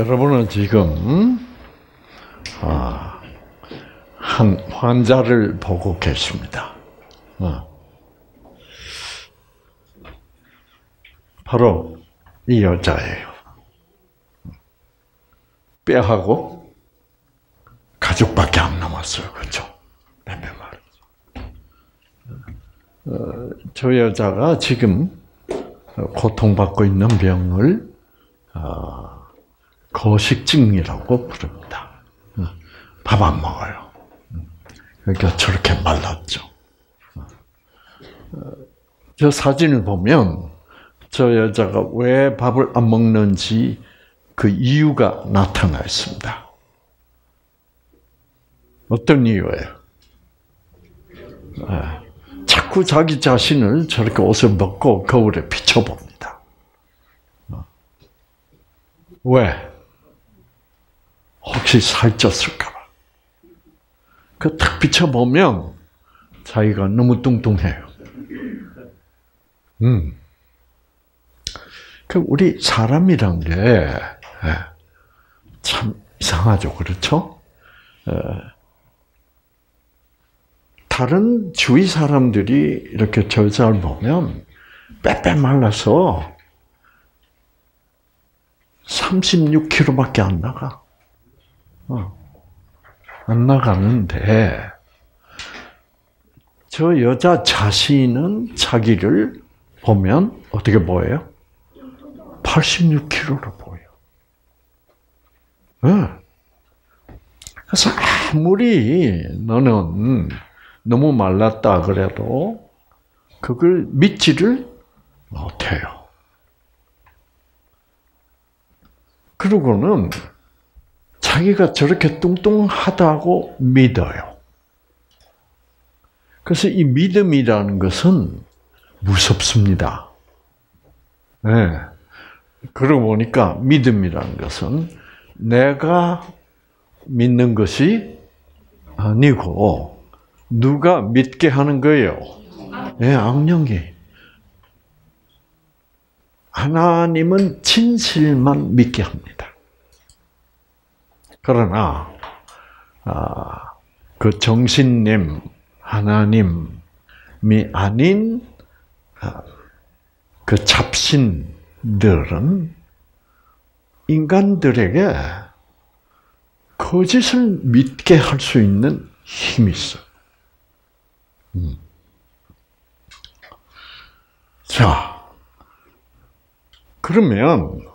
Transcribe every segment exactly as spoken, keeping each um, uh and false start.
여러분은 지금 아, 한 환자를 보고 계십니다. 어. 바로 이 여자예요. 뼈하고 가죽밖에 안 남았어요. 그렇죠? 뱀뱀 말이죠. 어, 저 여자가 지금 고통받고 있는 병을 어, 거식증이라고 부릅니다. 밥 안 먹어요. 그러니까 저렇게 말랐죠. 저 사진을 보면 저 여자가 왜 밥을 안 먹는지 그 이유가 나타나 있습니다. 어떤 이유예요? 자꾸 자기 자신을 저렇게 옷을 벗고 거울에 비춰봅니다. 왜? 혹시 살쪘을까 봐. 그 딱 비춰보면 자기가 너무 뚱뚱해요. 음. 그 우리 사람이란 게 참 이상하죠, 그렇죠? 다른 주위 사람들이 이렇게 저 잘 보면 빼빼 말라서 삼십육 킬로그램밖에 안 나가. 어. 안 나가는데 저 여자 자신은 자기를 보면 어떻게 보여요? 팔십육 킬로그램로 보여. 네. 그래서 아무리 너는 너무 말랐다 그래도 그걸 믿지를 못해요. 그러고는 자기가 저렇게 뚱뚱하다고 믿어요. 그래서 이 믿음이라는 것은 무섭습니다. 네. 그러고 보니까 믿음이라는 것은 내가 믿는 것이 아니고 누가 믿게 하는 거예요? 네, 악령이. 하나님은 진실만 믿게 합니다. 그러나 아, 그 정신님, 하나님이 아닌 아, 그 잡신들은 인간들에게 거짓을 믿게 할 수 있는 힘이 있어요. 음. 자, 그러면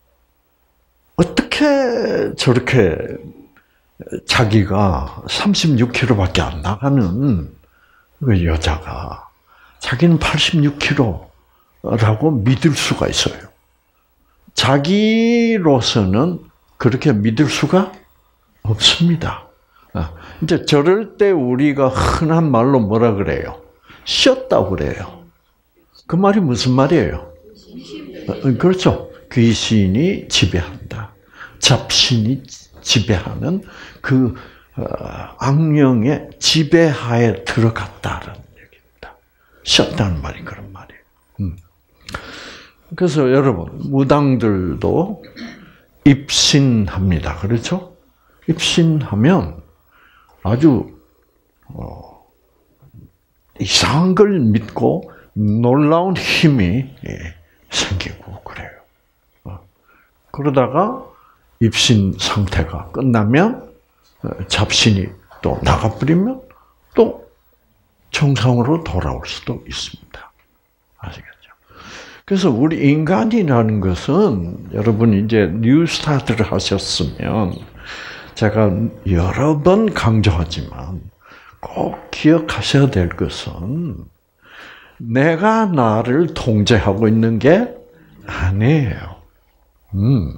어떻게 저렇게 자기가 삼십육 킬로그램밖에 안 나가는 그 여자가 자기는 팔십육 킬로그램라고 믿을 수가 있어요? 자기로서는 그렇게 믿을 수가 없습니다. 이제 저럴 때 우리가 흔한 말로 뭐라 그래요? 쉬었다고 그래요. 그 말이 무슨 말이에요? 그렇죠. 귀신이 지배한다. 잡신이 지배하는 그 악령의 지배하에 들어갔다는 얘기입니다. 쉬었다는 말이 그런 말이에요. 그래서 여러분, 무당들도 입신합니다. 그렇죠? 입신하면 아주 어, 이상한 걸 믿고 놀라운 힘이 생기고 그래요. 그러다가 입신 상태가 끝나면 잡신이 또 나가버리면 또 정상으로 돌아올 수도 있습니다. 아시겠죠? 그래서 우리 인간이라는 것은 여러분 이제 뉴스타트를 하셨으면 제가 여러 번 강조하지만 꼭 기억하셔야 될 것은 내가 나를 통제하고 있는 게 아니에요. 음.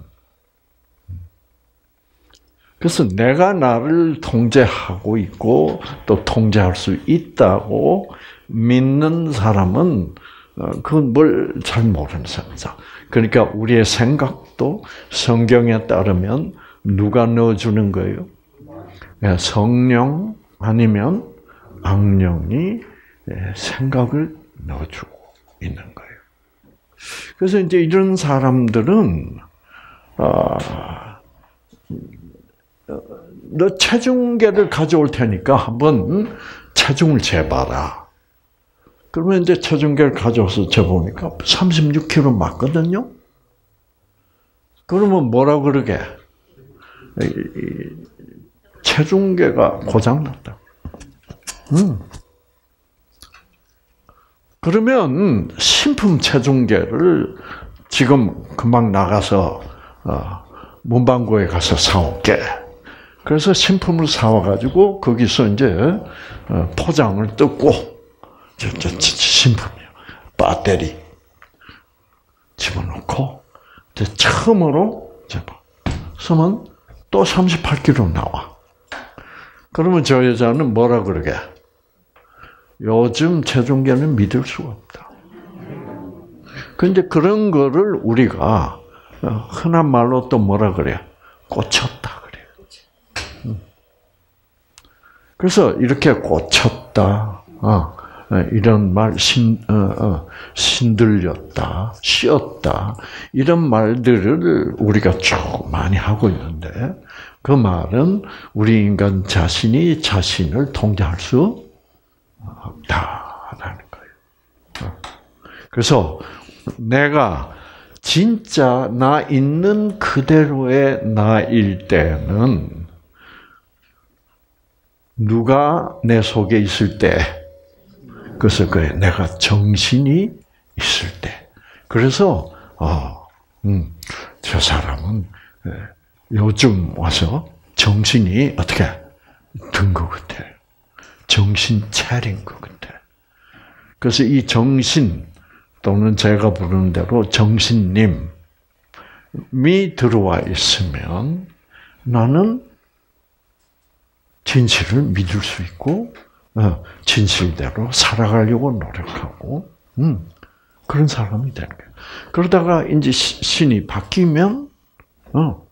그래서 내가 나를 통제하고 있고 또 통제할 수 있다고 믿는 사람은 그건 뭘 잘 모르는 사람이다. 그러니까 우리의 생각도 성경에 따르면 누가 넣어주는 거예요? 성령 아니면 악령이 생각을 넣어주고 있는 거예요. 그래서 이제 이런 사람들은 아, 너 체중계를 가져올 테니까 한번 체중을 재봐라. 그러면 이제 체중계를 가져와서 재보니까 삼십육 킬로그램 맞거든요. 그러면 뭐라 그러게? 체중계가 고장났다. 음. 그러면 신품 체중계를 지금 금방 나가서 어, 문방구에 가서 사올게. 그래서 신품을 사와가지고 거기서 이제 어, 포장을 뜯고 저, 저, 저, 신품이요. 배터리 집어넣고 이제 처음으로 쓰면 또 삼십팔 킬로그램 나와. 그러면 저 여자는 뭐라 그러게? 요즘 체중계는 믿을 수가 없다. 그런데 그런 거를 우리가 흔한 말로 또 뭐라 그래? 꽂혔다 그래. 그래서 이렇게 꽂혔다, 어, 이런 말, 신, 어, 어, 신들렸다, 씌었다, 이런 말들을 우리가 쭉 많이 하고 있는데, 그 말은 우리 인간 자신이 자신을 통제할 수 없다라는 거예요. 그래서 내가 진짜 나 있는 그대로의 나일 때는 누가 내 속에 있을 때, 그래서 그래 내가 정신이 있을 때. 그래서 어, 음, 저 사람은 요즘 와서 정신이 어떻게 든 것 같아. 정신 차린 것 같아. 그래서 이 정신 또는 제가 부르는 대로 정신님이 들어와 있으면 나는 진실을 믿을 수 있고 진실대로 살아가려고 노력하고 음, 그런 사람이 되는 거예요. 그러다가 이제 신이 바뀌면 어,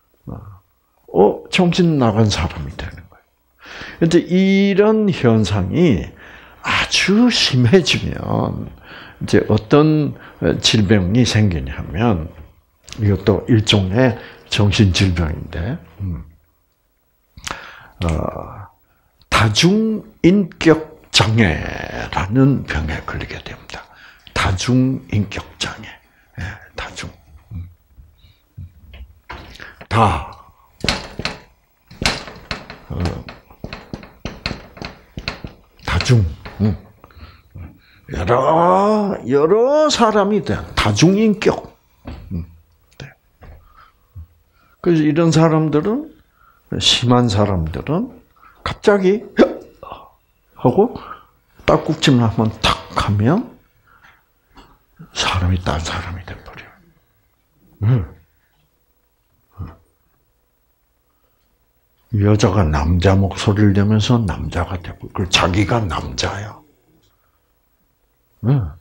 어 정신 나간 사람이 되는 거예요. 근데 이런 현상이 아주 심해지면 이제 어떤 질병이 생기냐면 이것도 일종의 정신 질병인데 음, 어, 다중인격 장애라는 병에 걸리게 됩니다. 다중인격 장애, 예, 다중 음. 다 어, 다중 음. 여러 여러 사람이 돼 다중인격. 음. 네. 그래서 이런 사람들은 심한 사람들은 갑자기 하고 딸꾹질 한번 탁 하면 사람이 딴 사람이 돼버려. 음. 여자가 남자 목소리를 내면서 남자가 되고, 그 자기가 남자야. 응.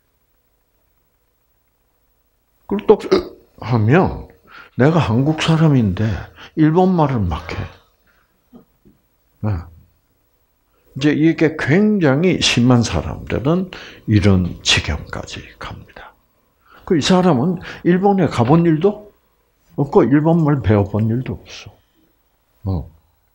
그리고 또 하면 내가 한국 사람인데 일본 말을 막 해. 응. 이제 이게 굉장히 심한 사람들은 이런 지경까지 갑니다. 그 이 사람은 일본에 가본 일도 없고 일본 말 배워본 일도 없어. 어.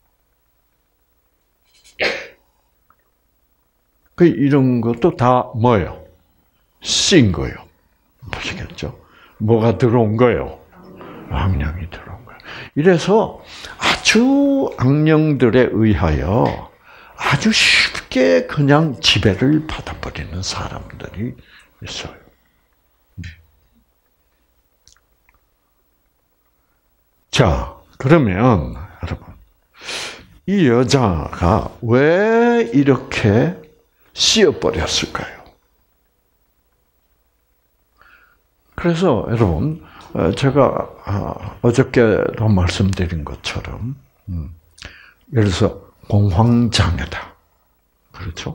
그 이런 것도 다 뭐예요? 씌인 거예요. 보시겠죠? 뭐가 들어온 거예요? 악령이 들어온 거예요. 이래서 아주 악령들에 의하여 아주 쉽게 그냥 지배를 받아버리는 사람들이 있어요. 자, 그러면 여러분, 이 여자가 왜 이렇게 씌어버렸을까요? 그래서 여러분, 제가 어저께도 말씀드린 것처럼 예를 들어서 공황장애다. 그렇죠?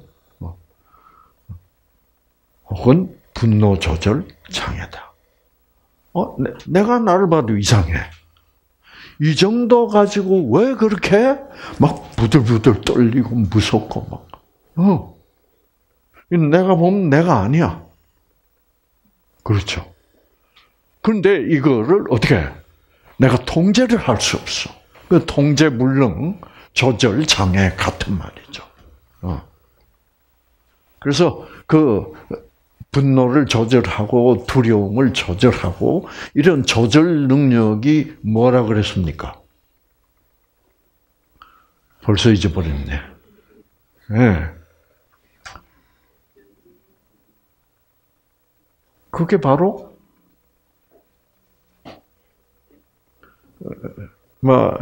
혹은 분노조절 장애다. 어, 내가 나를 봐도 이상해. 이 정도 가지고 왜 그렇게 막 부들부들 떨리고 무섭고 막, 어. 내가 보면 내가 아니야. 그렇죠. 그런데 이거를 어떻게 내가 통제를 할 수 없어. 그 통제 불능, 조절 장애 같은 말이죠. 어. 그래서 그 분노를 조절하고 두려움을 조절하고 이런 조절 능력이 뭐라 그랬습니까? 벌써 잊어버렸네. 네. 그게 바로 뭐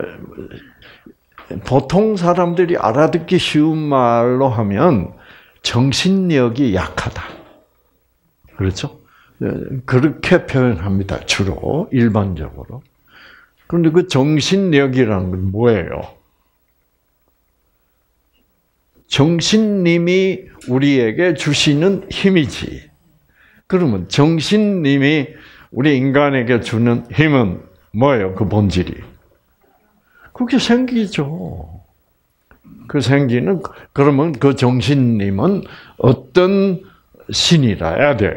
보통 사람들이 알아듣기 쉬운 말로 하면 정신력이 약하다. 그렇죠? 그렇게 표현합니다. 주로 일반적으로. 그런데 그 정신력이라는 건 뭐예요? 정신님이 우리에게 주시는 힘이지. 그러면 정신님이 우리 인간에게 주는 힘은 뭐예요? 그 본질이. 그게 생기죠. 그 생기는, 그러면 그 정신님은 어떤 신이라야 돼요?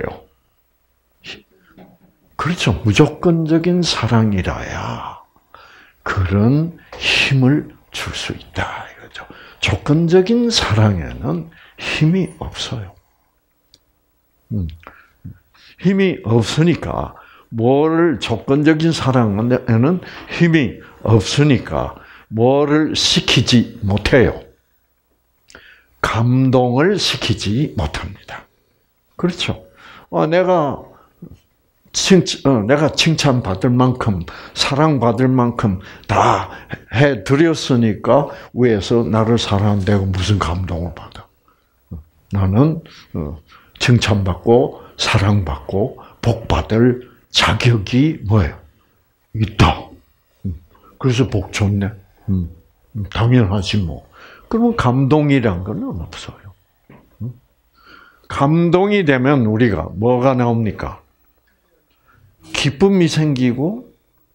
그렇죠. 무조건적인 사랑이라야 그런 힘을 줄 수 있다. 이거죠. 조건적인 사랑에는 힘이 없어요. 음. 힘이 없으니까, 뭐를 조건적인 사랑에는 힘이 없으니까 뭐를 시키지 못해요. 감동을 시키지 못합니다. 그렇죠. 어, 내가 칭, 어, 내가 칭찬받을 만큼, 사랑받을 만큼 다 해드렸으니까 위에서 나를 사랑한다고 무슨 감동을 받아. 나는 어, 칭찬받고 사랑받고 복받을 자격이 뭐예요? 있다. 그래서 복 좋네. 음, 당연하지 뭐. 그러면 감동이란 건 없어요. 감동이 되면 우리가 뭐가 나옵니까? 기쁨이 생기고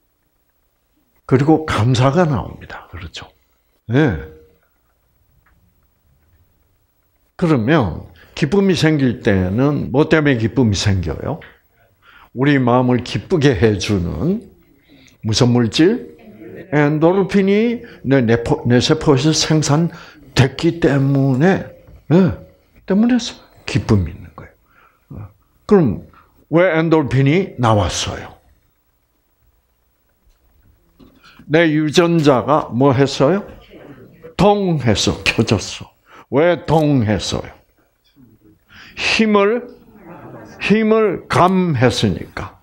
그리고 감사가 나옵니다. 그렇죠? 네. 그러면 기쁨이 생길 때는 뭐 때문에 기쁨이 생겨요? 우리 마음을 기쁘게 해주는 무슨 물질? 엔도르핀이 내, 내, 내 세포에서 생산됐기 때문에, 네, 때문에 기쁨이 있는 거예요. 그럼 왜 엔도르핀이 나왔어요? 내 유전자가 뭐 했어요? 동해서 켜졌어. 왜 동했어요? 힘을, 힘을 감했으니까.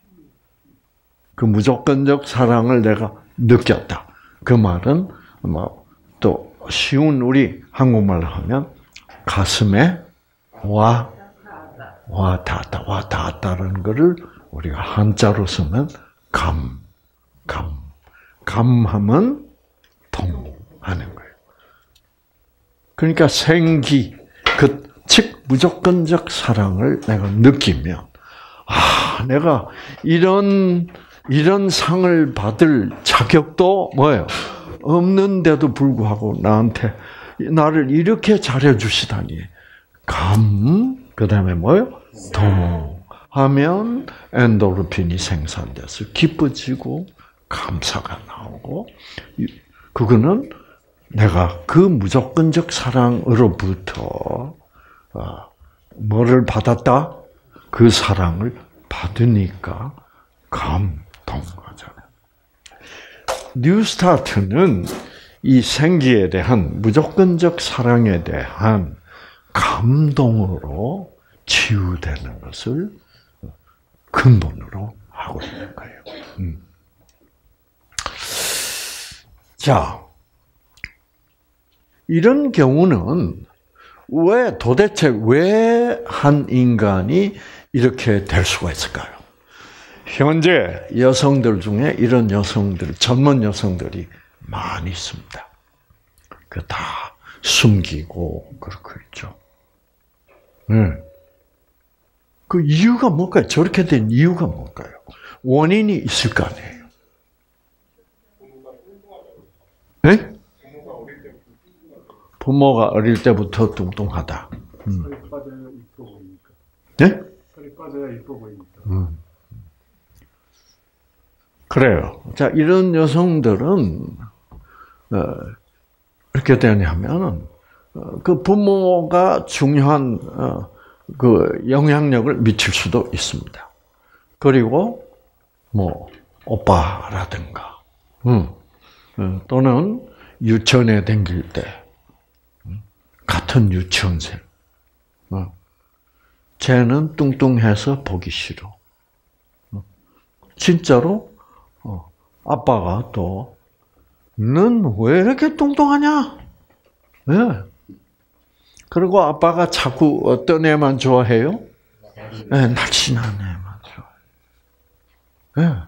그 무조건적 사랑을 내가 느꼈다. 그 말은 뭐 또 쉬운 우리 한국말로 하면 가슴에 와, 와 닿았다, 와 닿았다는 것을 우리가 한자로 쓰면 감, 감, 감하면 동하는 거예요. 그러니까 생기, 그, 즉 무조건적 사랑을 내가 느끼면, 아, 내가 이런 이런 상을 받을 자격도 뭐예요? 없는데도 불구하고 나한테 나를 이렇게 잘해주시다니. 감, 그 다음에 뭐예요? 동하면 엔도르핀이 생산돼서 기뻐지고 감사가 나오고, 그거는 내가 그 무조건적 사랑으로부터 뭐를 받았다? 그 사랑을 받으니까 감동하잖아요. 뉴스타트는 이 생기에 대한 무조건적 사랑에 대한 감동으로 치유되는 것을 근본으로 하고 있는 거예요. 음. 자, 이런 경우는 왜 도대체 왜 한 인간이 이렇게 될 수가 있을까요? 현재 여성들 중에 이런 여성들, 젊은 여성들이 많이 있습니다. 그 다 숨기고 그렇고 있죠. 네. 그 이유가 뭘까요? 저렇게 된 이유가 뭘까요? 원인이 있을 거 아니에요. 네? 부모가 어릴 때부터 뚱뚱하다. 음. 살이 빠져야 이뻐 보이니까. 네? 살이 빠져야 이뻐 보이니까. 음. 그래요. 자, 이런 여성들은 어, 이렇게 되냐면은 어, 그 부모가 중요한 어, 그 영향력을 미칠 수도 있습니다. 그리고 뭐 오빠라든가, 음, 어, 또는 유치원에 다닐 때 음, 같은 유치원생, 어, 쟤는 뚱뚱해서 보기 싫어. 어, 진짜로 어, 아빠가 또 넌 왜 이렇게 뚱뚱하냐? 네. 그리고 아빠가 자꾸 어떤 애만 좋아해요? 네, 날씬한 애만 좋아해요. 네.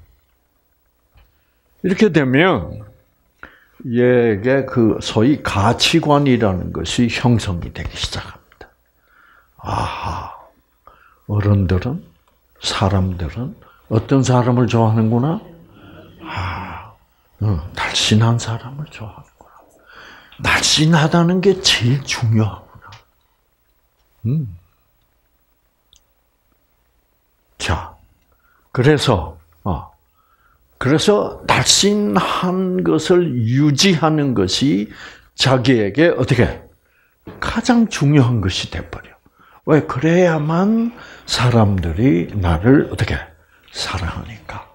이렇게 되면 얘게 그 소위 가치관이라는 것이 형성이 되기 시작합니다. 아하, 어른들은, 사람들은 어떤 사람을 좋아하는구나? 아, 어, 날씬한 사람을 좋아하는구나. 날씬하다는 게 제일 중요하구나. 음. 자, 그래서, 어, 그래서 날씬한 것을 유지하는 것이 자기에게 어떻게 가장 중요한 것이 돼버려. 왜? 그래야만 사람들이 나를 어떻게 사랑하니까.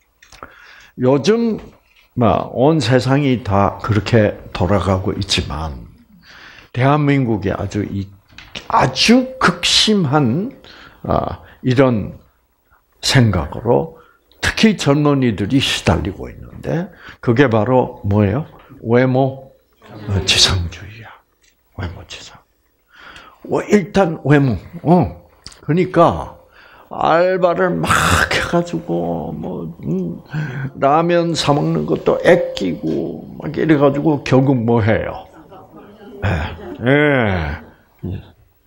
요즘 온 세상이 다 그렇게 돌아가고 있지만 대한민국이 아주 이 아주 극심한 이런 생각으로 특히 젊은이들이 시달리고 있는데 그게 바로 뭐예요? 외모 지상주의야. 외모 지상. 일단 외모. 어. 그러니까 알바를 막 해가지고 뭐 음, 라면 사 먹는 것도 아끼고 막 이래가지고 결국 뭐 해요? 예, 예.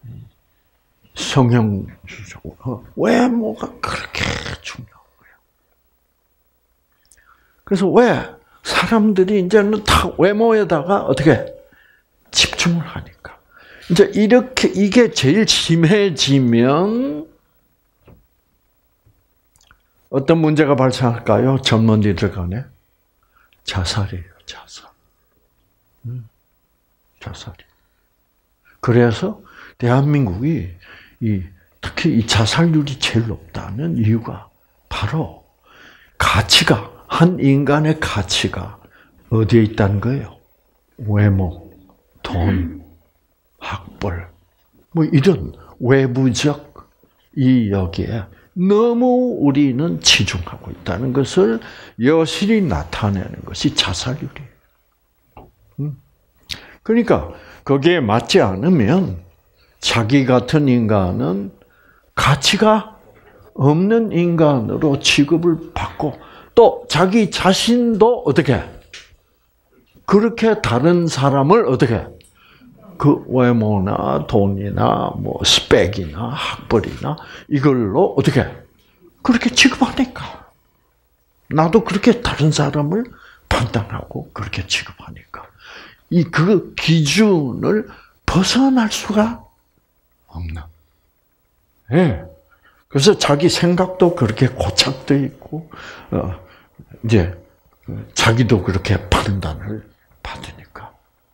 성형수술로 외모가 그렇게 중요한 거예요. 그래서 왜 사람들이 이제는 다 외모에다가 어떻게 집중을 하니까 이제 이렇게 이게 제일 심해지면 어떤 문제가 발생할까요? 젊은이들 간에 자살이에요, 자살. 음, 자살이. 그래서 대한민국이 이 특히 이 자살률이 제일 높다는 이유가 바로 가치가 한 인간의 가치가 어디에 있다는 거예요? 외모, 돈, 학벌, 뭐 이런 외부적 이 여기에 너무 우리는 치중하고 있다는 것을 여실히 나타내는 것이 자살률이에요. 그러니까 거기에 맞지 않으면 자기 같은 인간은 가치가 없는 인간으로 취급을 받고 또 자기 자신도 어떻게 그렇게 다른 사람을 어떻게 그 외모나 돈이나 뭐 스펙이나 학벌이나 이걸로 어떻게 그렇게 취급하니까 나도 그렇게 다른 사람을 판단하고 그렇게 취급하니까 이 그 기준을 벗어날 수가 없는. 예. 네. 그래서 자기 생각도 그렇게 고착돼 있고 어 이제 자기도 그렇게 판단을 받으니까.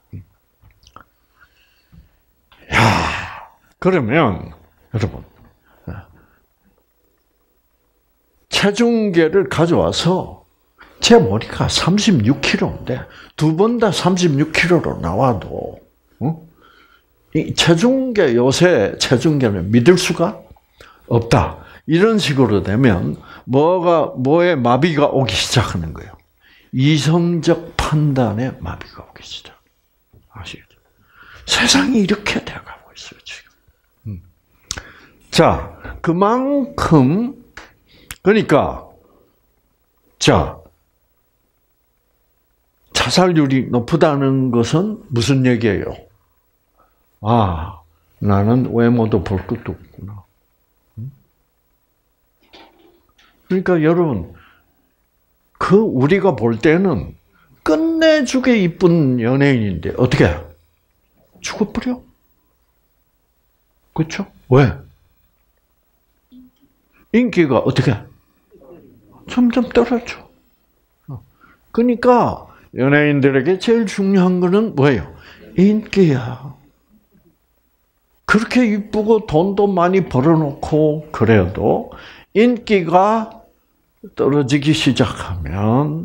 야, 그러면 여러분 체중계를 가져와서 제 머리가 삼십육 킬로그램인데 두 번 다 삼십육 킬로그램로 나와도 어? 이 체중계 요새 체중계는 믿을 수가 없다. 이런 식으로 되면 뭐가 뭐에 마비가 오기 시작하는 거예요. 이성적 판단에 마비가 오기 시작. 아시겠죠? 세상이 이렇게 돼가고 있어요 지금. 음. 자, 그만큼 그러니까 자 자살률이 높다는 것은 무슨 얘기예요? 아, 나는 외모도 볼 것도 없구나. 그러니까 여러분, 그 우리가 볼 때는 끝내주게 이쁜 연예인인데 어떻게 죽어버려? 그렇죠? 왜? 인기가 어떻게 점점 떨어져. 그러니까 연예인들에게 제일 중요한 거는 뭐예요? 인기야. 그렇게 이쁘고 돈도 많이 벌어놓고 그래도 인기가 떨어지기 시작하면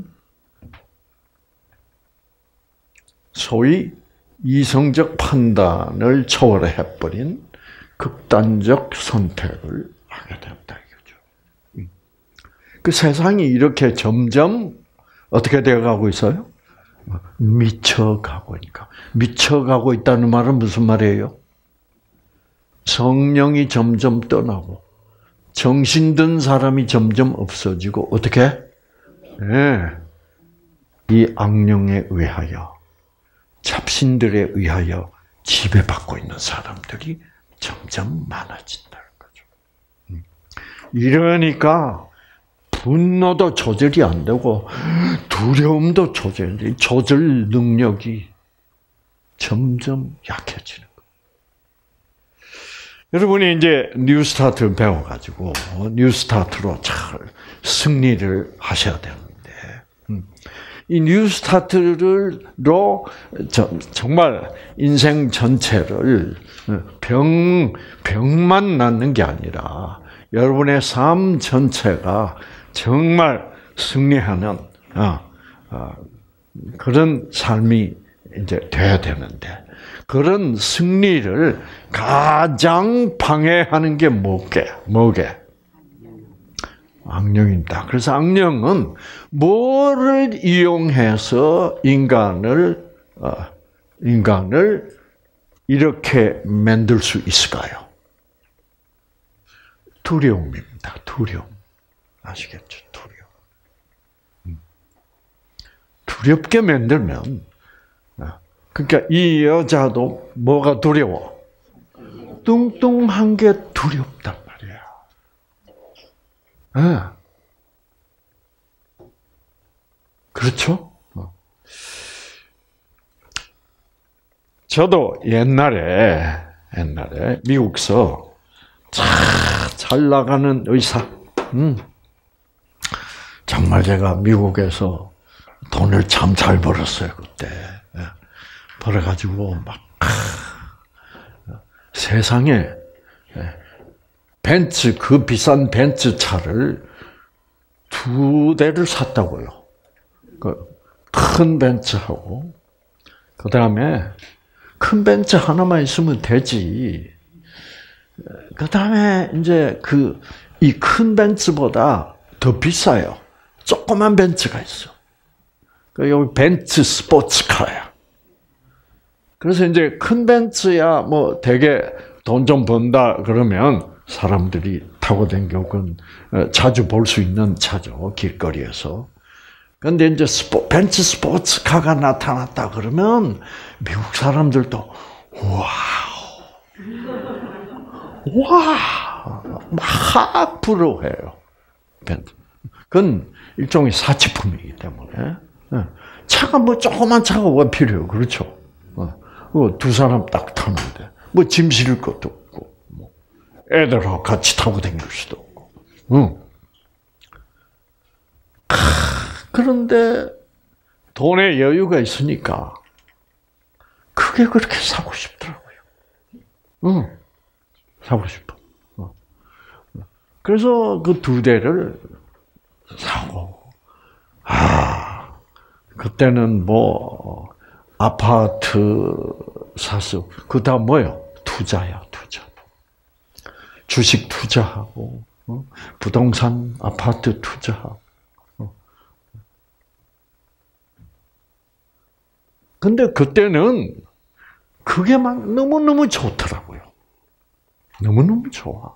소위 이성적 판단을 초월해버린 극단적 선택을 하게 된다 이거죠. 그 세상이 이렇게 점점 어떻게 되어가고 있어요? 미쳐가고 있으니까. 미쳐가고 있다는 말은 무슨 말이에요? 성령이 점점 떠나고 정신 든 사람이 점점 없어지고 어떻게? 네. 이 악령에 의하여 잡신들에 의하여 지배받고 있는 사람들이 점점 많아진다는 거죠. 이러니까 분노도 조절이 안 되고 두려움도 조절이 조절 능력이 점점 약해지는 거예요. 여러분이 이제 뉴스타트 배워가지고 뉴스타트로 잘 승리를 하셔야 되는데 이 뉴스타트로 정말 인생 전체를 병 병만 낫는 게 아니라 여러분의 삶 전체가 정말 승리하는 그런 삶이 이제 돼야 되는데 그런 승리를 가장 방해하는 게 뭐게? 뭐게? 악령입니다. 그래서 악령은 뭐를 이용해서 인간을 인간을 이렇게 만들 수 있을까요? 두려움입니다. 두려움. 아시겠죠? 두려움. 두렵게 만들면 그러니까 이 여자도 뭐가 두려워? 뚱뚱한 게 두렵단 말이야. 네. 그렇죠? 저도 옛날에 옛날에 미국서 잘 나가는 의사, 음. 정말 제가 미국에서 돈을 참 잘 벌었어요 그때. 벌어가지고 막 세상에 벤츠 그 비싼 벤츠 차를 두 대를 샀다고요. 그 큰 벤츠하고 그 다음에 큰 벤츠 하나만 있으면 되지. 그 다음에 이제 그 이 큰 벤츠보다 더 비싸요. 조그만 벤츠가 있어. 그 여기 벤츠 스포츠카야. 그래서 이제 큰 벤츠야 뭐 되게 돈 좀 번다 그러면 사람들이 타고 다니고 자주 볼 수 있는 차죠 길거리에서. 그런데 이제 스포, 벤츠 스포츠카가 나타났다 그러면 미국 사람들도 와우, 와, 막 부러워해요. 벤츠. 그건 일종의 사치품이기 때문에 차가 뭐 조그만 차가 왜 필요해요, 그렇죠? 두 사람 딱 타는데 뭐 짐 실을 것도 없고 뭐 애들하고 같이 타고 다닐 수도 없고. 응. 그런데 돈에 여유가 있으니까 그게 그렇게 사고 싶더라고요. 응. 사고 싶어. 그래서 그 두 대를 사고, 아, 그때는 뭐 아파트 사서 그 다음 뭐요? 투자야, 투자. 주식 투자하고 어? 부동산 아파트 투자하고. 어. 근데 그때는 그게 막 너무너무 좋더라고요. 너무너무 좋아.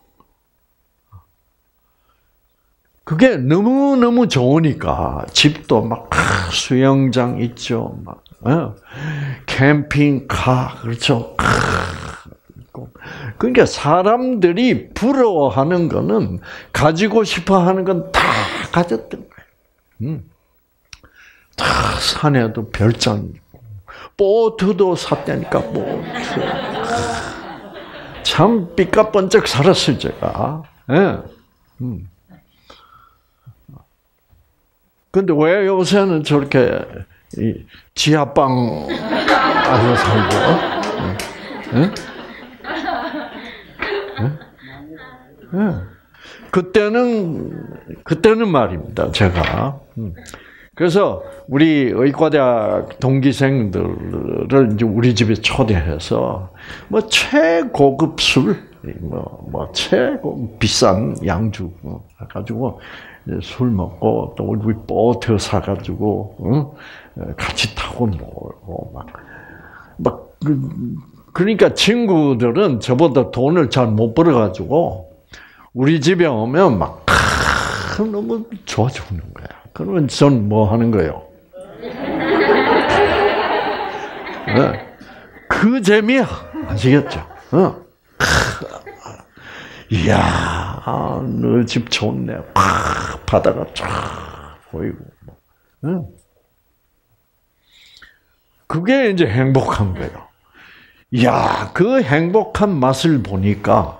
그게 너무너무 좋으니까 집도 막 수영장 있죠. 막 어? 캠핑카 그렇죠. 그러니까 사람들이 부러워하는 거는 가지고 싶어하는 건 다 가졌던 거예요. 음. 다 산에도 별장 있고 보트도 샀다니까 보트. 참 삐까번쩍 살았어요 제가. 네. 음. 근데 왜 요새는 저렇게 이 지하방 안에 살고? 응? 응? 응? 그때는 그때는 말입니다. 제가 그래서 우리 의과대학 동기생들을 이제 우리 집에 초대해서 뭐 최고급 술, 뭐, 뭐 최고 비싼 양주 해가지고 술 먹고 또 우리 보트 사가지고 응? 같이 타고 놀고 막 막 그러니까 친구들은 저보다 돈을 잘 못 벌어가지고 우리 집에 오면 막 아, 너무 좋아 죽는 거야. 그러면 전 뭐 하는 거예요? 네. 그 재미야. 아시겠죠? 어. 이야, 너 집 좋네. 팍, 바다가 쫙 보이고. 응. 그게 이제 행복한 거예요. 이야, 그 행복한 맛을 보니까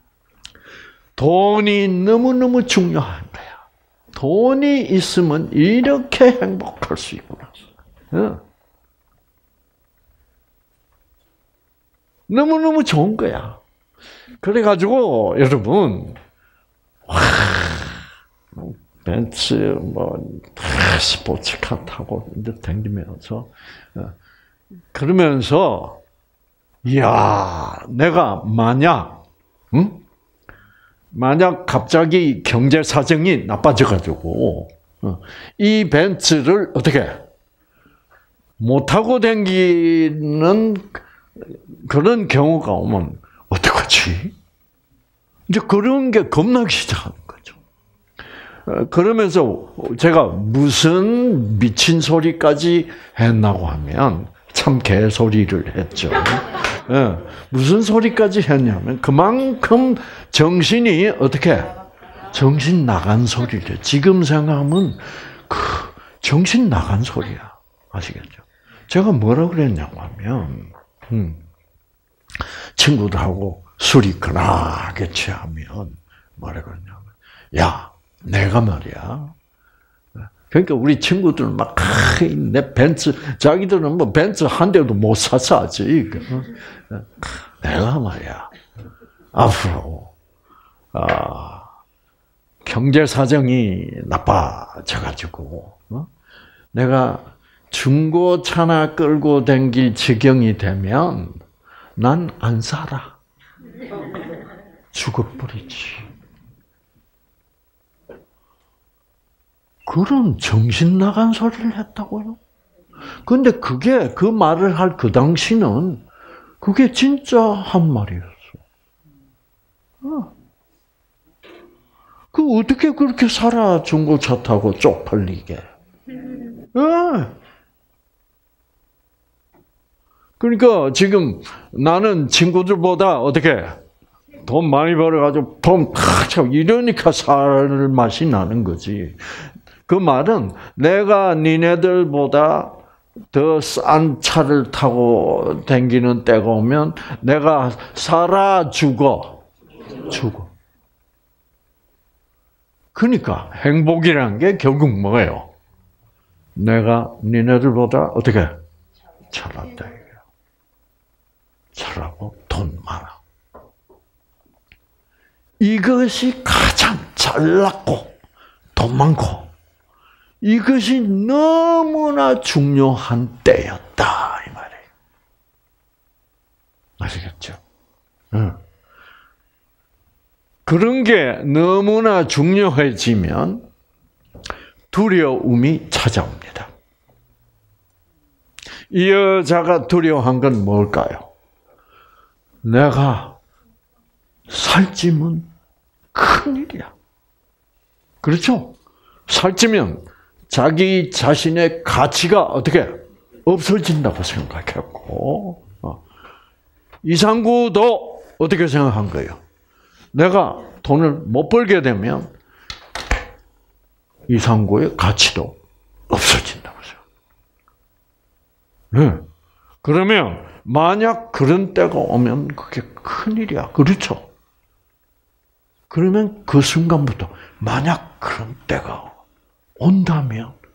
돈이 너무너무 중요한 거야. 돈이 있으면 이렇게 행복할 수 있구나. 응. 너무너무 좋은 거야. 그래가지고, 여러분, 와, 벤츠, 뭐, 스포츠카 타고 이제 다니면서, 그러면서, 이야, 내가 만약, 응? 만약 갑자기 경제 사정이 나빠져가지고, 이 벤츠를 어떻게, 못 타고 다니는 그런 경우가 오면, 어떡하지? 이제 그런 게 겁나기 시작하는 거죠. 그러면서 제가 무슨 미친 소리까지 했나고 하면 참 개소리를 했죠. 네. 무슨 소리까지 했냐면 그만큼 정신이 어떻게 정신 나간 소리를 지금 생각하면 그 정신 나간 소리야. 아시겠죠? 제가 뭐라 그랬냐고 하면 음. 친구들하고 술이 그나게 취하면 뭐라 그러냐면 야 내가 말이야 그러니까 우리 친구들은 막 내 벤츠 자기들은 뭐 벤츠 한 대도 못 사서 아직 내가 말이야 앞으로 아 경제 사정이 나빠져가지고 어? 내가 중고차나 끌고 다닐 지경이 되면 난 안 살아. 죽어버리지. 그런 정신 나간 소리를 했다고요? 근데 그게, 그 말을 할 그 당시는 그게 진짜 한 말이었어. 어. 그 어떻게 그렇게 살아, 중고차 타고 쪽팔리게. 어. 그러니까 지금 나는 친구들보다 어떻게 돈 많이 벌어가지고 돈 참 이러니까 살 맛이 나는 거지. 그 말은 내가 니네들보다 더 싼 차를 타고 다니는 때가 오면 내가 살아 죽어 죽어. 그러니까 행복이라는 게 결국 뭐예요? 내가 니네들보다 어떻게 잘났다. 잘하고 돈 많아. 이것이 가장 잘났고 돈 많고 이것이 너무나 중요한 때였다 이 말이에요. 아시겠죠? 응. 그런 게 너무나 중요해지면 두려움이 찾아옵니다. 이 여자가 두려워한 건 뭘까요? 내가 살찌면 큰일이야. 그렇죠? 살찌면 자기 자신의 가치가 어떻게 없어진다고 생각했고 이상구도 어떻게 생각한 거예요? 내가 돈을 못 벌게 되면 이상구의 가치도 없어진다고 생각해요. 네. 그러면 만약 그런 때가 오면 그게 큰일이야. 그렇죠? 그러면 그 순간부터 만약 그런 때가 온다면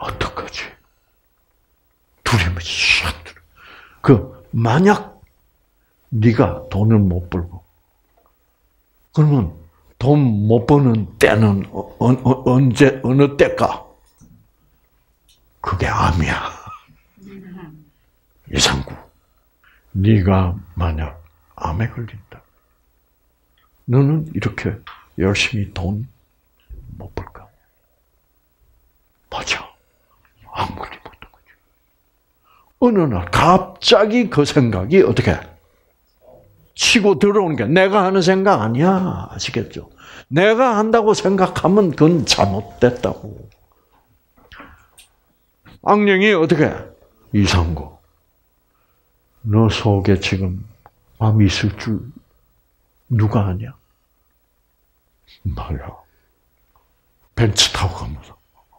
어떡하지? 두려움이 샥 들어. 그 만약 네가 돈을 못 벌고 그러면 돈 못 버는 때는 어, 어, 언제 어느 때까? 그게 암이야. 이상구. 네가 만약 암에 걸린다. 너는 이렇게 열심히 돈 못 벌까? 맞아. 암 걸리면 어떡하지? 어느 날 갑자기 그 생각이 어떻게 치고 들어오는 게 내가 하는 생각 아니야. 아시겠죠? 내가 한다고 생각하면 그건 잘못됐다고. 악령이 어떻게? 이상구. 너 속에 지금 암이 있을 줄 누가 아냐? 나야. 벤츠 타고 가면서.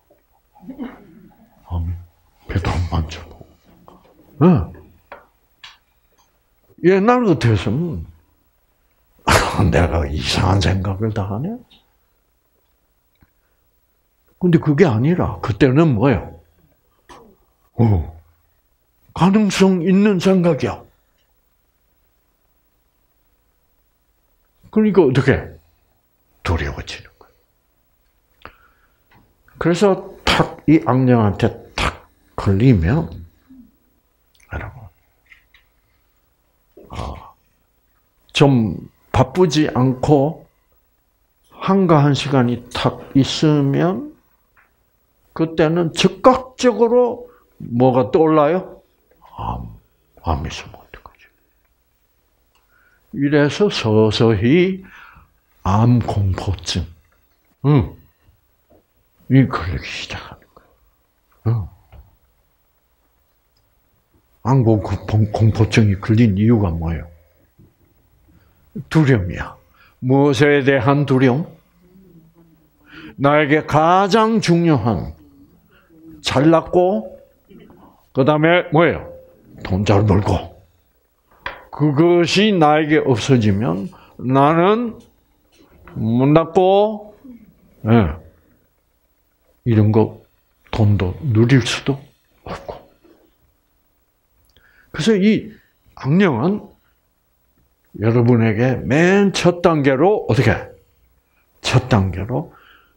암이 배도 안 만져보고. 응. 옛날 같았으면 내가 이상한 생각을 다 하네? 근데 그게 아니라 그때는 뭐예요? 어, 가능성 있는 생각이야. 그러니까 어떻게? 두려워지는 거예요. 그래서 탁 이 악령한테 탁 걸리면 여러분 아, 좀 바쁘지 않고 한가한 시간이 탁 있으면 그때는 즉각적으로 뭐가 떠올라요? 암, 암이 있으면 어떡하지? 이래서 서서히 암 공포증, 응, 이 걸리기 시작하는 거예요. 응. 암 공포증이 걸린 이유가 뭐예요? 두려움이야. 무엇에 대한 두려움? 나에게 가장 중요한 잘났고 그 다음에 뭐예요? 돈 잘 벌고 그것이 나에게 없어지면 나는 못났고 네. 이런 거 돈도 누릴 수도 없고 그래서 이 악령은 여러분에게 맨 첫 단계로 어떻게? 첫 단계로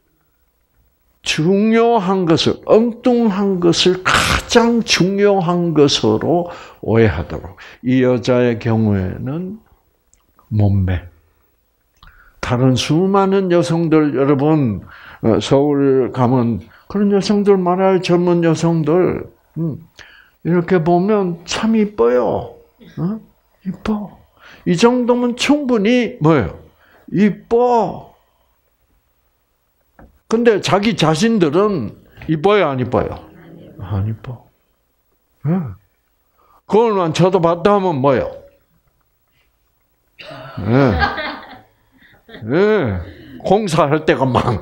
중요한 것을, 엉뚱한 것을 가장 중요한 것으로 오해하도록. 이 여자의 경우에는 몸매. 다른 수많은 여성들, 여러분, 서울 가면 그런 여성들 많아요. 젊은 여성들. 이렇게 보면 참 이뻐요. 어? 이뻐. 이 정도면 충분히 뭐예요? 이뻐. 근데 자기 자신들은 이뻐요, 안 이뻐요? 안 이뻐. 네. 그걸만 쳐다봤다 하면 뭐예요? 네. 네. 공사할 때가 많아.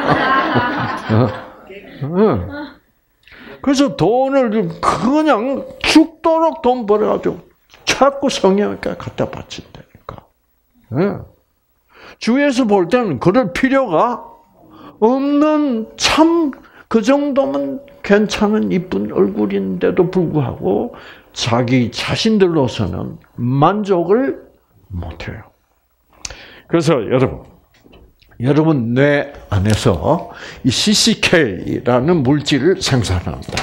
네. 그래서 돈을 그냥 죽도록 돈 벌어가지고 자꾸 성형외과에 갖다 바친다니까. 네. 주위에서 볼 때는 그럴 필요가 없는 참 그 정도면 괜찮은 이쁜 얼굴인데도 불구하고 자기 자신들로서는 만족을 못해요. 그래서 여러분, 여러분 뇌 안에서 이 씨씨케이라는 물질을 생산합니다.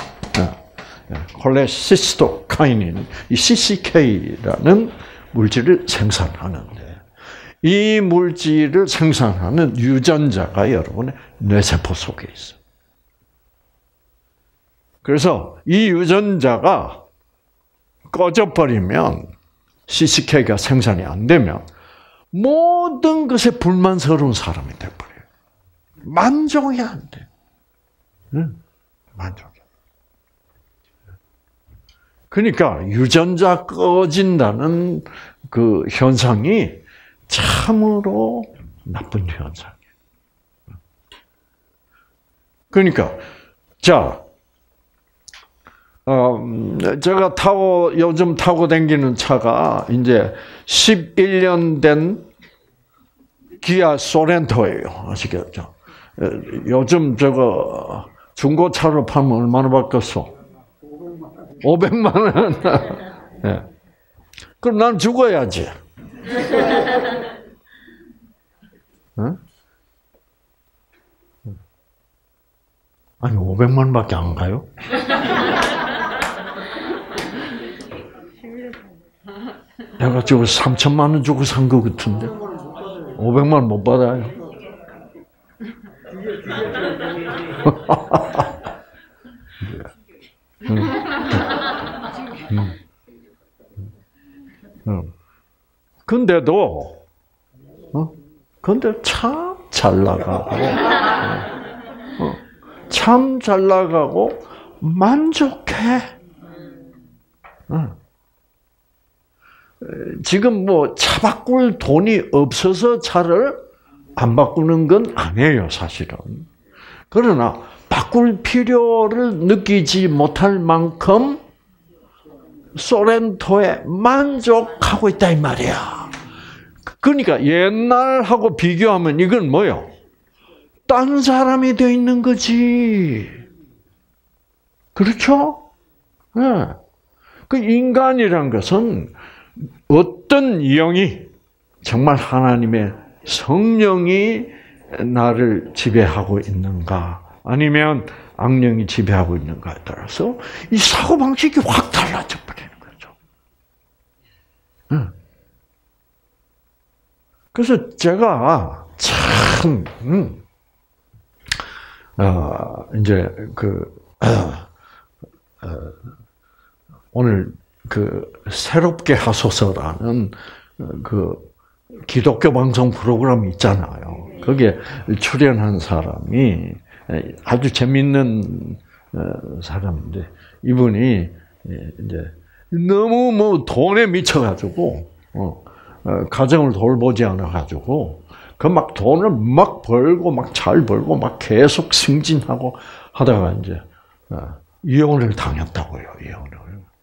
콜레시스토카이닌, 이 씨씨케이라는 물질을 생산하는데 이 물질을 생산하는 유전자가 여러분의 뇌세포 속에 있어요. 그래서 이 유전자가 꺼져버리면 씨씨케이가 생산이 안 되면 모든 것에 불만스러운 사람이 돼버려요. 만족이 안 돼. 응? 만족이. 그러니까 유전자 꺼진다는 그 현상이 참으로 나쁜 현상이에요. 그러니까 자, 어, 제가 타고 요즘 타고 다니는 차가 이제 십일 년 된 기아 소렌토예요. 아시겠죠? 요즘 저거 중고차로 팔면 얼마나 받겠어? 오백만 원. 네. 그럼 난 죽어야지. 응? 아니, 오백만 원밖에 안 가요? 내가 지금 삼천만 원 주고 산 거 같은데. 오백만 원 못 받아요. 응. 응. 응. 근데도, 어? 근데 참 잘 나가고, 어? 참 잘 나가고, 만족해. 어. 지금 뭐 차 바꿀 돈이 없어서 차를 안 바꾸는 건 아니에요, 사실은. 그러나 바꿀 필요를 느끼지 못할 만큼 소렌토에 만족하고 있다 이 말이야. 그러니까 옛날하고 비교하면 이건 뭐요? 딴 사람이 되어 있는 거지. 그렇죠? 네. 그 인간이란 것은 어떤 영이 정말 하나님의 성령이 나를 지배하고 있는가 아니면 악령이 지배하고 있는가에 따라서 이 사고방식이 확 달라져 버리는 거죠. 응. 그래서 제가 참 음, 어, 이제 그 어, 어, 오늘 그 새롭게 하소서라는 그 기독교 방송 프로그램이 있잖아요. 거기에 출연한 사람이 아주 재밌는 사람인데 이분이 이제 너무 뭐 돈에 미쳐가지고 어, 가정을 돌보지 않아가지고 그 막 돈을 막 벌고 막 잘 벌고 막 계속 승진하고 하다가 이제 이혼을 당했다고요. 이혼을.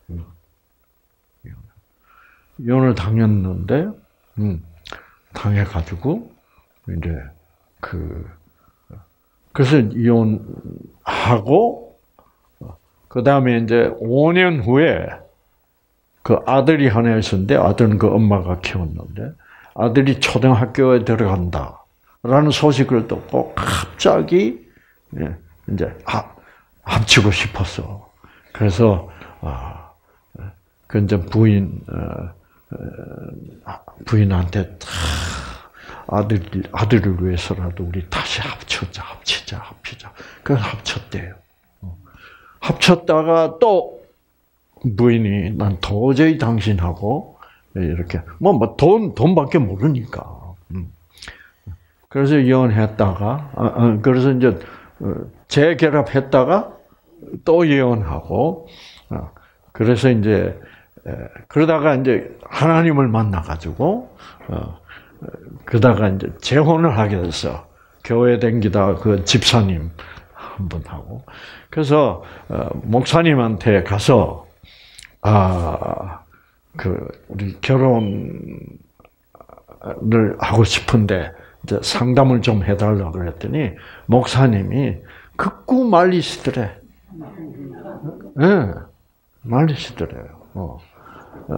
이혼을 당했는데, 음, 당해가지고, 이제, 그, 그래서 이혼하고, 그 다음에 이제 오 년 후에 그 아들이 하나 있었는데, 아들은 그 엄마가 키웠는데, 아들이 초등학교에 들어간다. 라는 소식을 듣고, 갑자기, 이제, 합치고 싶었어. 그래서, 아, 그 이제 부인, 부인한테 아들, 아들을 위해서라도 우리 다시 합치자, 합치자, 합치자. 그래서 합쳤대요. 합쳤다가 또 부인이 난 도저히 당신하고 이렇게, 뭐, 뭐, 돈, 돈밖에 모르니까. 그래서 이혼했다가, 그래서 이제 재결합했다가 또 이혼하고, 그래서 이제 그러다가 이제 하나님을 만나가지고 어, 그러다가 이제 재혼을 하게 됐어. 교회 댕기다 그 집사님 한 분하고. 그래서 어, 목사님한테 가서 아 그 우리 결혼을 하고 싶은데 이제 상담을 좀 해달라 그랬더니 목사님이 극구 말리시더래. 예, 네, 말리시더래요. 어. 어,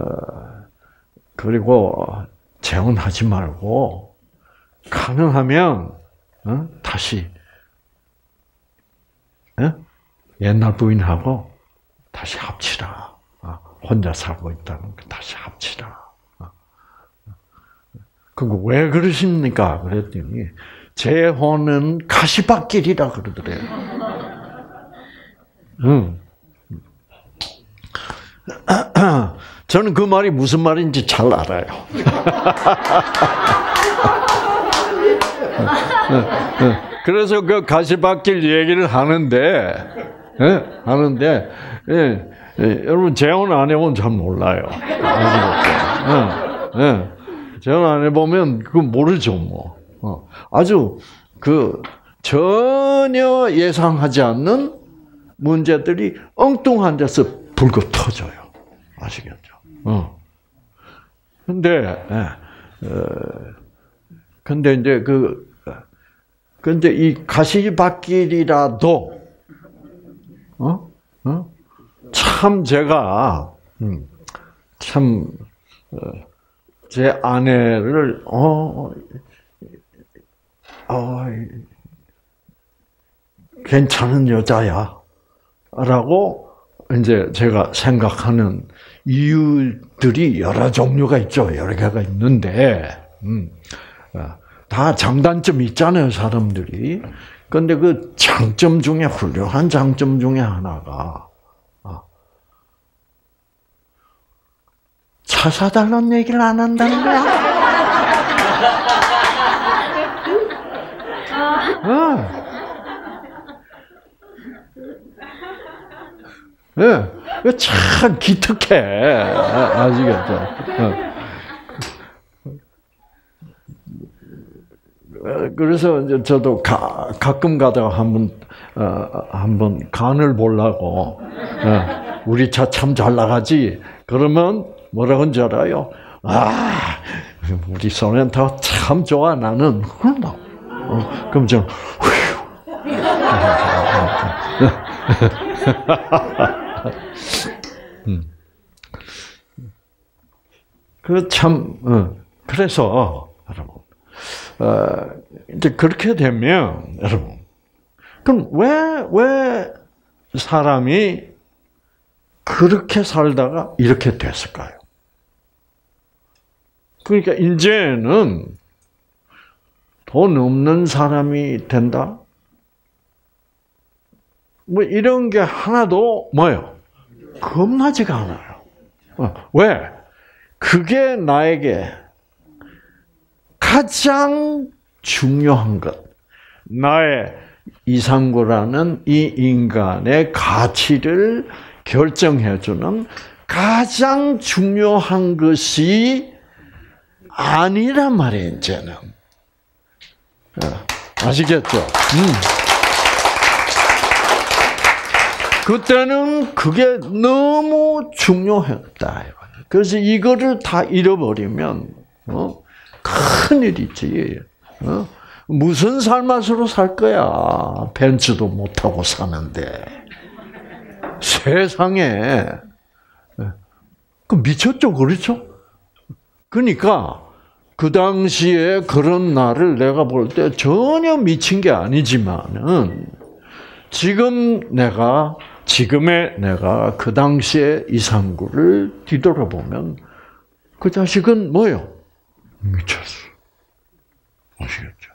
그리고 재혼하지 말고 가능하면 어? 다시 어? 옛날 부인하고 다시 합치라. 어, 혼자 살고 있다는 거 다시 합치라. 어. 그거 왜 그러십니까? 그랬더니 재혼은 가시밭길이라 그러더래요. 응. 저는 그 말이 무슨 말인지 잘 알아요. 그래서 그 가시밭길 얘기를 하는데, 예, 하는데, 예, 예, 여러분 재혼 안 해보면 잘 몰라요. 예, 예, 재혼 안 해보면 그거 모르죠, 뭐. 어, 아주 그 전혀 예상하지 않는 문제들이 엉뚱한 데서 불고 터져요. 아시겠죠? 어. 근데, 예, 어, 근데 이제 그, 근데 이 가시밭길이라도 어? 어? 참 제가 음, 참 제 어, 아내를 어, 어 괜찮은 여자야라고 이제 제가 생각하는 이유들이 여러 종류가 있죠. 여러 개가 있는데 음, 다 장단점이 있잖아요, 사람들이. 그런데 그 장점 중에 훌륭한 장점 중에 하나가 차 사달라는 얘기를 안 한다는 거야. 어. 예, 네, 참 기특해. 아시겠죠? 그래서 이제 저도 가, 가끔 가다가 한번 어, 한번 간을 보려고 어, 우리 차 참 잘 나가지. 그러면 뭐라고 하는 줄 알아요? 아, 우리 소렌토 참 좋아 나는. 어, 그럼 저 음. 그 참, 어, 그래서, 여러분, 어, 이제 그렇게 되면, 여러분, 그럼 왜, 왜 사람이 그렇게 살다가 이렇게 됐을까요? 그러니까, 이제는 돈 없는 사람이 된다? 뭐, 이런 게 하나도 뭐예요? 겁나지가 않아요. 어, 왜? 그게 나에게 가장 중요한 것, 나의 이상구라는 이 인간의 가치를 결정해주는 가장 중요한 것이 아니란 말이에요, 이제는. 아시겠죠? 음. 그때는 그게 너무 중요했다. 그래서 이거를 다 잃어버리면 어? 큰일이지. 어? 무슨 삶맛으로 살 거야. 벤츠도 못 타고 사는데. 세상에. 그 미쳤죠, 그렇죠? 그러니까 그 당시에 그런 나를 내가 볼 때 전혀 미친 게 아니지만은 지금 내가 지금의 내가 그 당시에 이상구를 뒤돌아보면 그 자식은 뭐요? 미쳤어. 아시겠죠?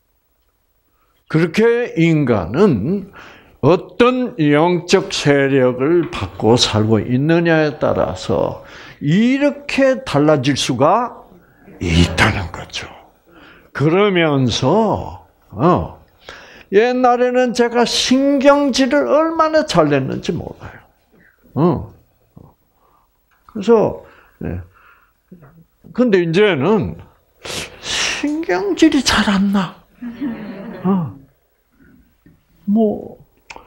그렇게 인간은 어떤 영적 세력을 받고 살고 있느냐에 따라서 이렇게 달라질 수가 있다는 거죠. 그러면서 어, 옛날에는 제가 신경질을 얼마나 잘 냈는지 몰라요. 어. 그래서 네. 근데 이제는 신경질이 잘 안 나. 어. 뭐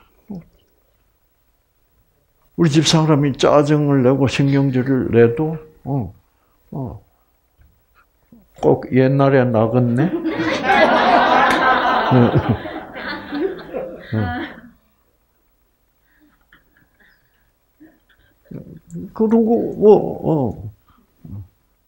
우리 집 사람이 짜증을 내고 신경질을 내도 어, 어. 꼭 옛날에 나겠네. 그리고 뭐 어.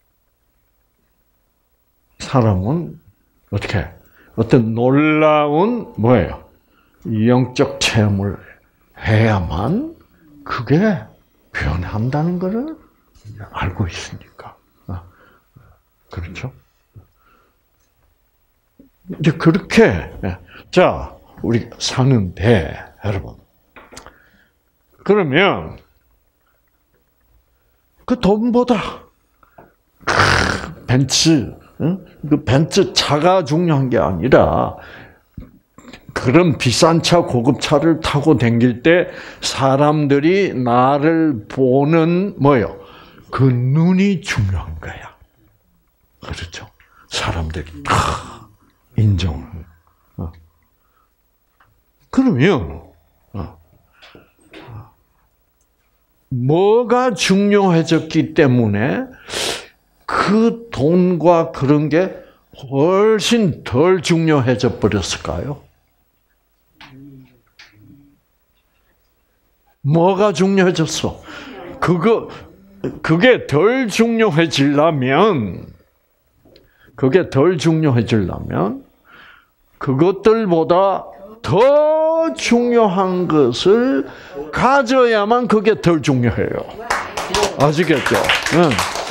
사람은 어떻게 어떤 놀라운 뭐예요? 영적 체험을 해야만 그게 변한다는 것을 알고 있으니까. 그렇죠? 이제 그렇게 자 우리 사는데 여러분 그러면 그 돈보다 벤츠 그 벤츠 차가 중요한 게 아니라 그런 비싼 차, 고급 차를 타고 다닐 때 사람들이 나를 보는 뭐요? 그 눈이 중요한 거야. 그렇죠? 사람들이 다 인정을. 어. 그러면 어. 뭐가 중요해졌기 때문에 그 돈과 그런 게 훨씬 덜 중요해져 버렸을까요? 뭐가 중요해졌어? 그거, 그게 덜 중요해지려면, 그게 덜 중요해지려면, 그것들보다 더 중요한 것을 가져야만 그게 덜 중요해요. 아시겠죠? 응.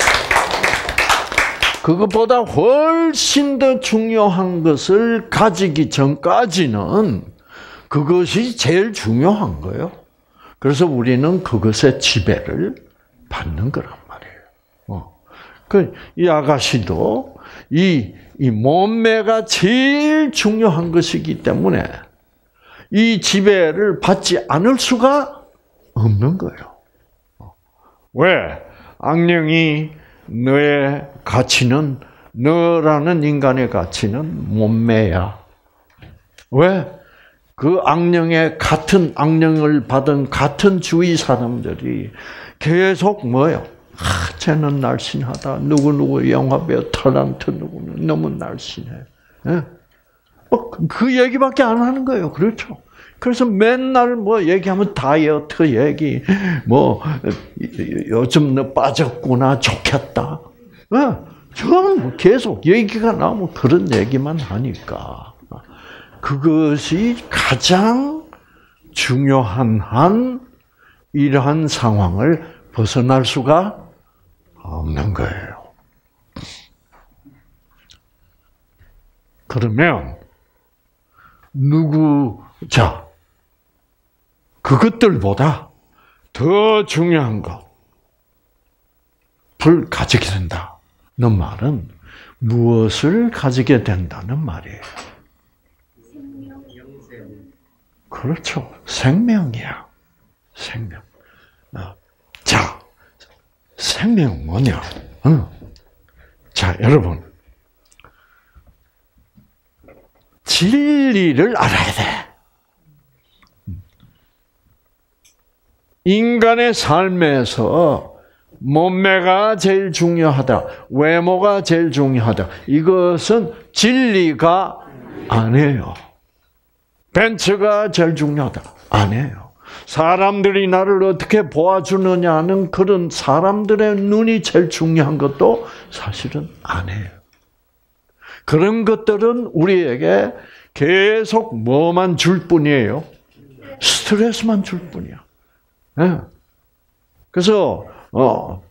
그것보다 훨씬 더 중요한 것을 가지기 전까지는 그것이 제일 중요한 거예요. 그래서 우리는 그것의 지배를 받는 거란 말이에요. 어. 그, 이 아가씨도 이, 이 몸매가 제일 중요한 것이기 때문에 이 지배를 받지 않을 수가 없는 거예요. 왜? 악령이 너의 가치는, 너라는 인간의 가치는 몸매야. 왜? 그 악령의 같은 악령을 받은 같은 주위 사람들이 계속 뭐예요? 아, 쟤는 날씬하다. 누구누구 영화배우 탤런트 누구는 너무 날씬해. 예? 뭐, 그 얘기밖에 안 하는 거예요. 그렇죠? 그래서 맨날 뭐 얘기하면 다이어트 얘기, 뭐, 요즘 너 빠졌구나, 좋겠다. 예? 저는 계속 얘기가 나오면 그런 얘기만 하니까. 그것이 가장 중요한 한 이러한 상황을 벗어날 수가 없는 거예요. 그러면 누구 자 그것들보다 더 중요한 것을 가지게 된다는 말은 무엇을 가지게 된다는 말이에요? 그렇죠. 생명이야. 생명. 자, 생명은 뭐냐? 자, 여러분. 진리를 알아야 돼. 인간의 삶에서 몸매가 제일 중요하다. 외모가 제일 중요하다. 이것은 진리가 아니에요. 벤츠가 제일 중요하다. 아니에요. 사람들이 나를 어떻게 보아주느냐는 그런 사람들의 눈이 제일 중요한 것도 사실은 아니에요. 그런 것들은 우리에게 계속 뭐만 줄 뿐이에요? 스트레스만 줄 뿐이야. 네. 그래서 어,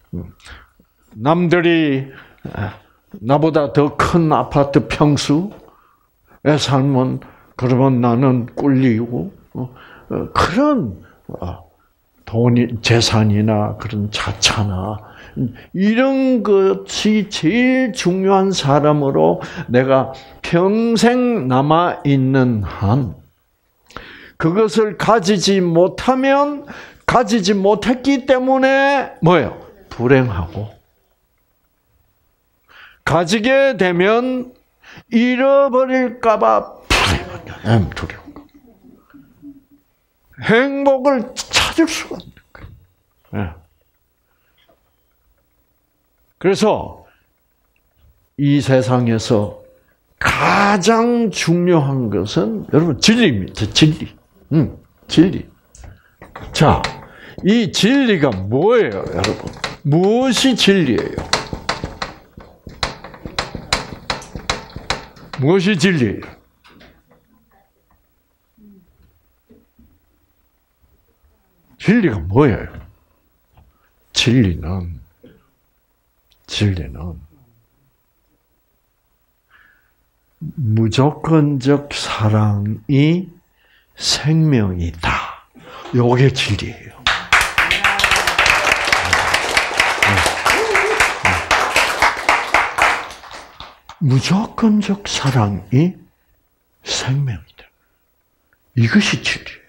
남들이 나보다 더 큰 아파트 평수에 살면 그러면 나는 꿀리고 어, 그런 돈이 재산이나 그런 자차나 이런 것이 제일 중요한 사람으로 내가 평생 남아 있는 한 그것을 가지지 못하면 가지지 못했기 때문에 뭐예요? 불행하고 가지게 되면 잃어버릴까봐 불행하냐, 두려워. 행복을 찾을 수가 없는 거예요. 그래서 이 세상에서 가장 중요한 것은 여러분 진리입니다. 진리. 음, 진리. 자, 이 진리가 뭐예요, 여러분? 무엇이 진리예요? 무엇이 진리예요? 진리가 뭐예요? 진리는 진리는 무조건적 사랑이 생명이다. 요게 진리예요. 무조건적 사랑이 생명이다. 이것이 진리예요.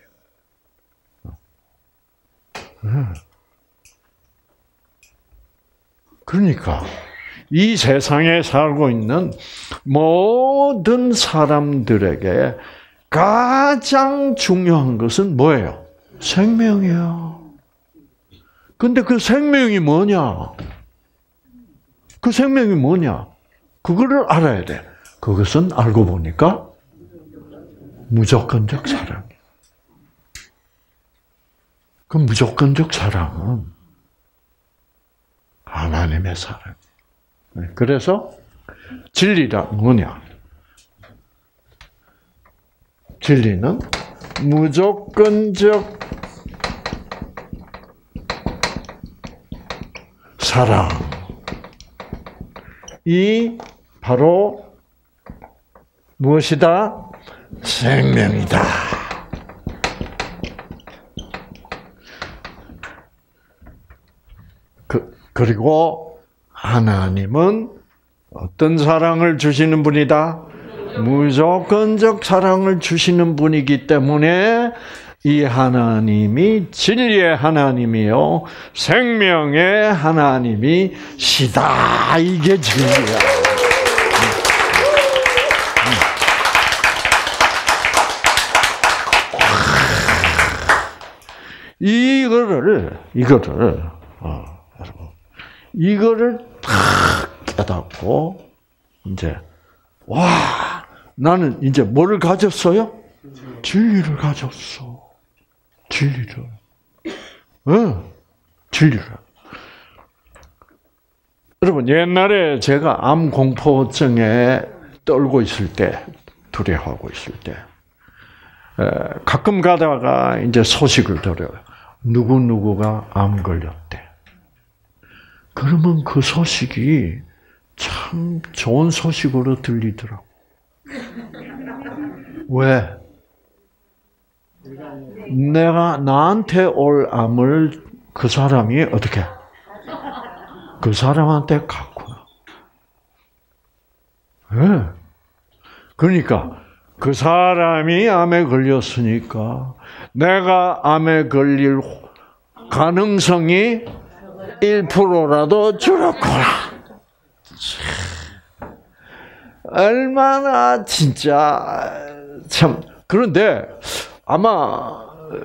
그러니까 이 세상에 살고 있는 모든 사람들에게 가장 중요한 것은 뭐예요? 생명이에요. 근데 그 생명이 뭐냐? 그 생명이 뭐냐? 그거를 알아야 돼. 그것은 알고 보니까 무조건적 사랑이에요. 그 무조건적 사랑은 하나님의 사랑. 그래서 진리란 뭐냐? 진리는 무조건적 사랑이 바로 무엇이다? 생명이다. 그, 그리고 하나님은 어떤 사랑을 주시는 분이다? 무조건적 사랑을 주시는 분이기 때문에 이 하나님이 진리의 하나님이요 생명의 하나님이시다. 이게 진리야. 이거를 이거를 어, 여러분 이거를 탁 깨닫고 이제 와 나는 이제 뭐를 가졌어요? 진리를 가졌어. 진리를. 응, 진리를. 여러분 옛날에 제가 암 공포증에 떨고 있을 때, 두려워하고 있을 때, 에, 가끔 가다가 이제 소식을 들어요. 누구 누구가 암 걸렸대. 그러면 그 소식이 참 좋은 소식으로 들리더라고. 왜? 내가 나한테 올 암을 그 사람이 어떻게? 그 사람한테 갔구나. 네. 그러니까 그 사람이 암에 걸렸으니까 내가 암에 걸릴 가능성이 일 퍼센트라도 줄었구나. 얼마나 진짜 참 그런데 아마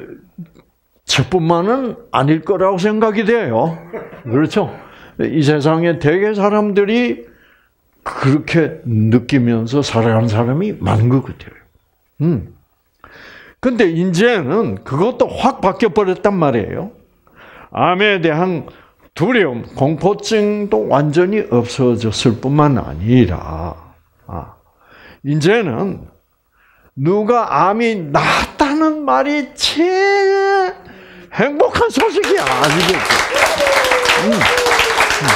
저뿐만은 아닐 거라고 생각이 돼요. 그렇죠? 이 세상에 대개 사람들이 그렇게 느끼면서 살아가는 사람이 많은 것 같아요. 음. 근데 이제는 그것도 확 바뀌어 버렸단 말이에요. 암에 대한 두려움, 공포증도 완전히 없어졌을 뿐만 아니라, 아, 이제는 누가 암이 낫다는 말이 제일 행복한 소식이야. 아시겠죠? 음. 음.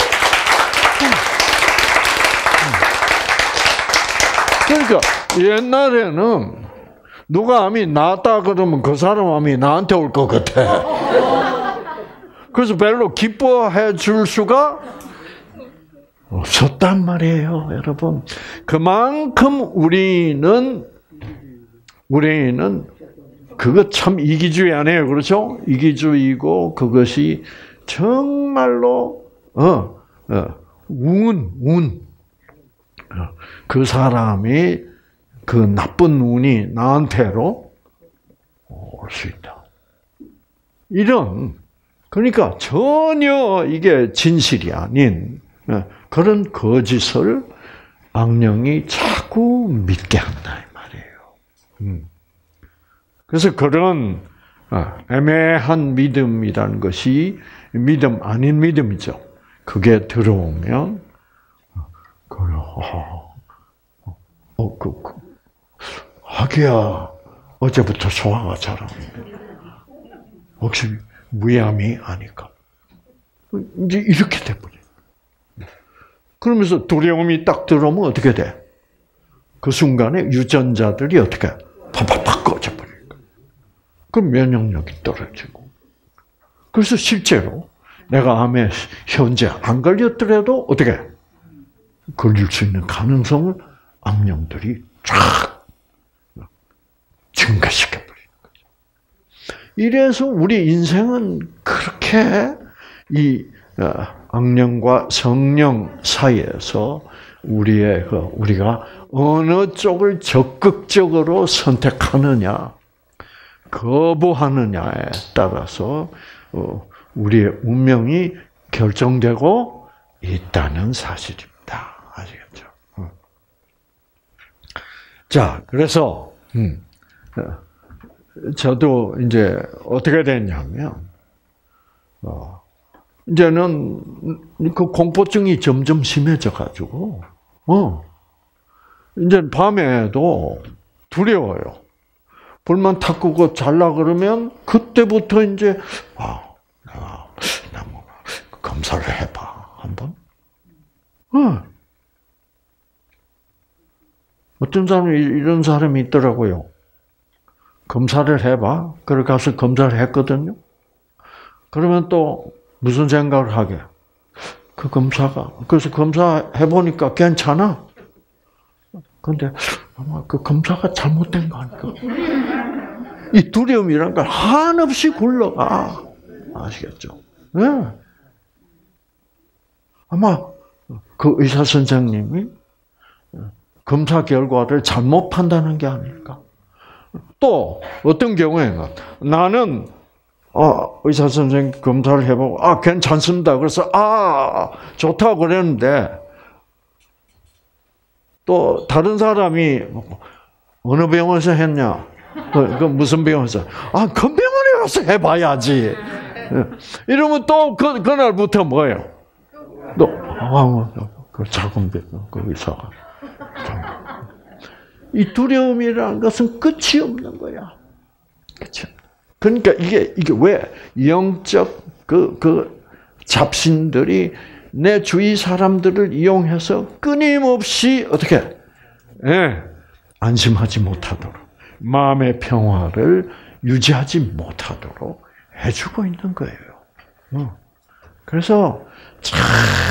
그러니까 옛날에는 누가 암이 낫다 그러면 그 사람 암이 나한테 올 것 같아. 그래서 별로 기뻐해 줄 수가 없었단 말이에요, 여러분. 그만큼 우리는 우리는 그거 참 이기주의 아니에요, 그렇죠? 이기주의고 그것이 정말로 어, 어 운, 운. 그 사람이 그 나쁜 운이 나한테로 올 수 있다. 이런 그러니까 전혀 이게 진실이 아닌 그런 거짓을 악령이 자꾸 믿게 한다 이 말이에요. 그래서 그런 애매한 믿음이라는 것이 믿음 아닌 믿음이죠. 그게 들어오면 그래, 어, 어, 그, 그, 하기야 어제부터 소화가 잘 안 돼. 혹시 무암이 아닐까? 이제 이렇게 돼버려. 그러면서 두려움이 딱 들어오면 어떻게 돼? 그 순간에 유전자들이 어떻게 팍팍팍 꺼져버리니까. 그럼 면역력이 떨어지고. 그래서 실제로 내가 암에 현재 안 걸렸더라도 어떻게 걸릴 수 있는 가능성을 악령들이 쫙 증가시켜버리는 거죠. 이래서 우리 인생은 그렇게 이 악령과 성령 사이에서 우리의 그 우리가 어느 쪽을 적극적으로 선택하느냐, 거부하느냐에 따라서 우리의 운명이 결정되고 있다는 사실입니다. 아시겠죠? 자, 그래서 음, 저도 이제 어떻게 됐냐면 어. 이제는 그 공포증이 점점 심해져 가지고, 어. 이제 밤에도 두려워요. 불만 탁 끄고 잘라 그러면 그때부터 이제 아, 아, 나 뭐 검사를 해봐 한번. 어. 어떤 사람이 이런 사람이 있더라고요. 검사를 해봐. 그래 가서 검사를 했거든요. 그러면 또 무슨 생각을 하게? 그 검사가 그래서 검사 해보니까 괜찮아. 근데 아마 그 검사가 잘못된 거 아닐까? 이 두려움이란 걸 한없이 굴러가. 아시겠죠? 네. 아마 그 의사 선생님이 검사 결과를 잘못 판단한 게 아닐까? 또 어떤 경우에는 나는 어, 의사 선생님 검사를 해보고 아 괜찮습니다. 그래서 아 좋다고 그랬는데 또 다른 사람이 어느 병원에서 했냐? 그, 그 무슨 병원에서? 아, 그 병원에 가서 해봐야지. 이러면 또 그, 그날부터 뭐예요? 또 아, 그 작은 병원 그 의사가 이 두려움이라는 것은 끝이 없는 거야. 그렇죠? 그러니까 이게 이게 왜 영적 그 그 잡신들이 내 주위 사람들을 이용해서 끊임없이 어떻게 예, 안심하지 못하도록 마음의 평화를 유지하지 못하도록 해주고 있는 거예요. 그래서 참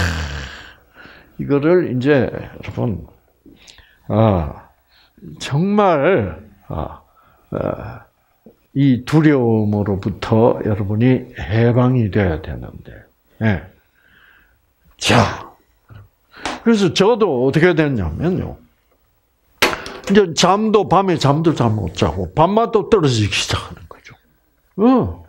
이거를 이제 여러분 아 정말 아, 아 이 두려움으로부터 여러분이 해방이 돼야 되는데 예. 자, 그래서 저도 어떻게 됐냐면요. 이제 잠도, 밤에 잠도 잘 못 자고, 밤마다 떨어지기 시작하는 거죠. 어.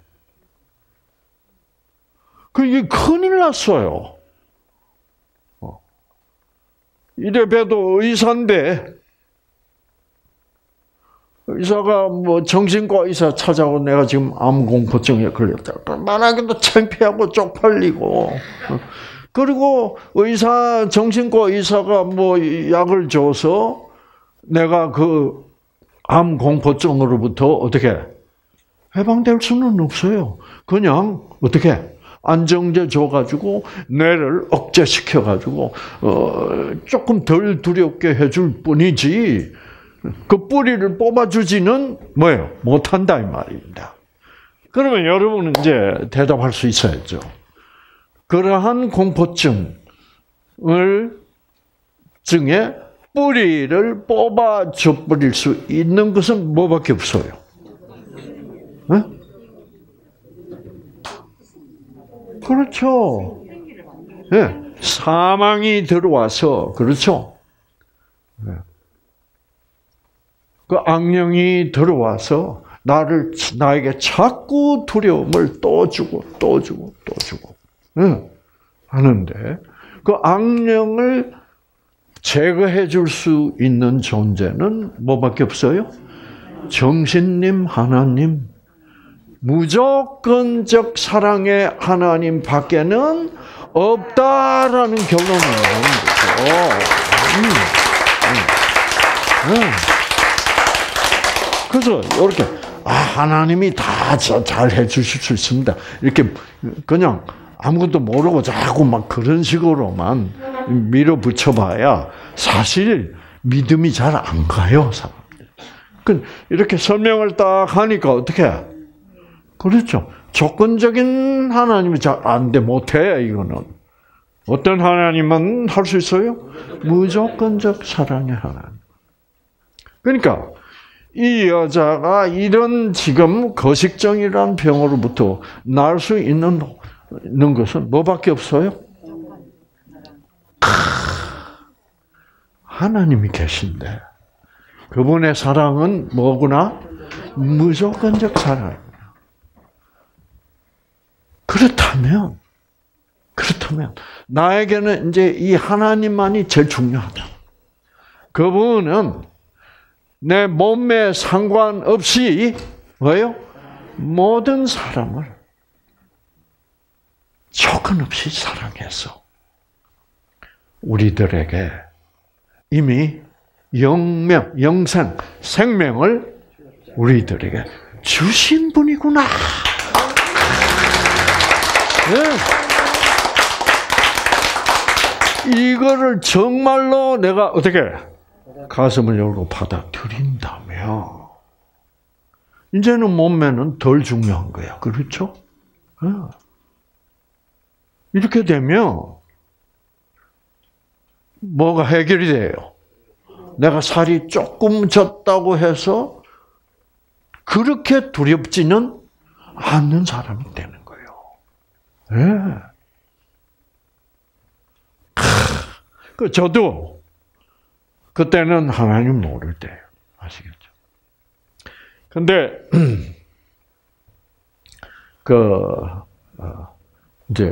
그게 큰일 났어요. 어. 이래 봬도 의사인데, 의사가 뭐 정신과 의사 찾아오고 내가 지금 암공포증에 걸렸다. 말하기도 창피하고 쪽팔리고. 그리고 의사, 정신과 의사가 뭐 약을 줘서 내가 그 암 공포증으로부터 어떻게 해방될 수는 없어요. 그냥 어떻게 안정제 줘가지고 뇌를 억제시켜가지고 어 조금 덜 두렵게 해줄 뿐이지 그 뿌리를 뽑아주지는 뭐예요? 못한다 이 말입니다. 그러면 여러분은 이제 대답할 수 있어야죠. 그러한 공포증을 증에 뿌리를 뽑아 줘버릴 수 있는 것은 뭐밖에 없어요. 네? 그렇죠. 네. 사망이 들어와서 그렇죠. 네. 그 악령이 들어와서 나를 나에게 자꾸 두려움을 또 주고 또 주고 또 주고. 응, 하는데 그 악령을 제거해 줄 수 있는 존재는 뭐밖에 없어요? 정신님 하나님, 무조건적 사랑의 하나님 밖에는 없다라는 결론이 나오는 거죠. 음, 음, 음. 그래서 이렇게 아 하나님이 다 잘 해주실 수 있습니다. 이렇게 그냥 아무것도 모르고 자꾸 막 그런 식으로만 밀어붙여봐야 사실 믿음이 잘 안 가요, 사람들. 이렇게 설명을 딱 하니까 어떻게? 그렇죠. 조건적인 하나님이 잘 안 돼, 못해, 이거는. 어떤 하나님만 할 수 있어요? 무조건적 사랑의 하나님. 그러니까 이 여자가 이런 지금 거식증이라는 병으로부터 날 수 있는 있는 것은 뭐밖에 없어요? 하나님이 계신데 그분의 사랑은 뭐구나? 무조건적 사랑입니다. 그렇다면 그렇다면 나에게는 이제 이 하나님만이 제일 중요하다. 그분은 내 몸에 상관없이 뭐예요? 모든 사람을 조건 없이 사랑해서 우리들에게 이미 영명, 영생, 생명을 우리들에게 주신 분이구나. 네. 이거를 정말로 내가 어떻게 가슴을 열고 받아들인다면 이제는 몸매는 덜 중요한 거야. 그렇죠? 네. 이렇게 되면 뭐가 해결이 돼요? 내가 살이 조금 쪘다고 해서 그렇게 두렵지는 않는 사람이 되는 거예요. 네. 그 저도 그때는 하나님 모를 때예요. 아시겠죠? 근데 그 어, 이제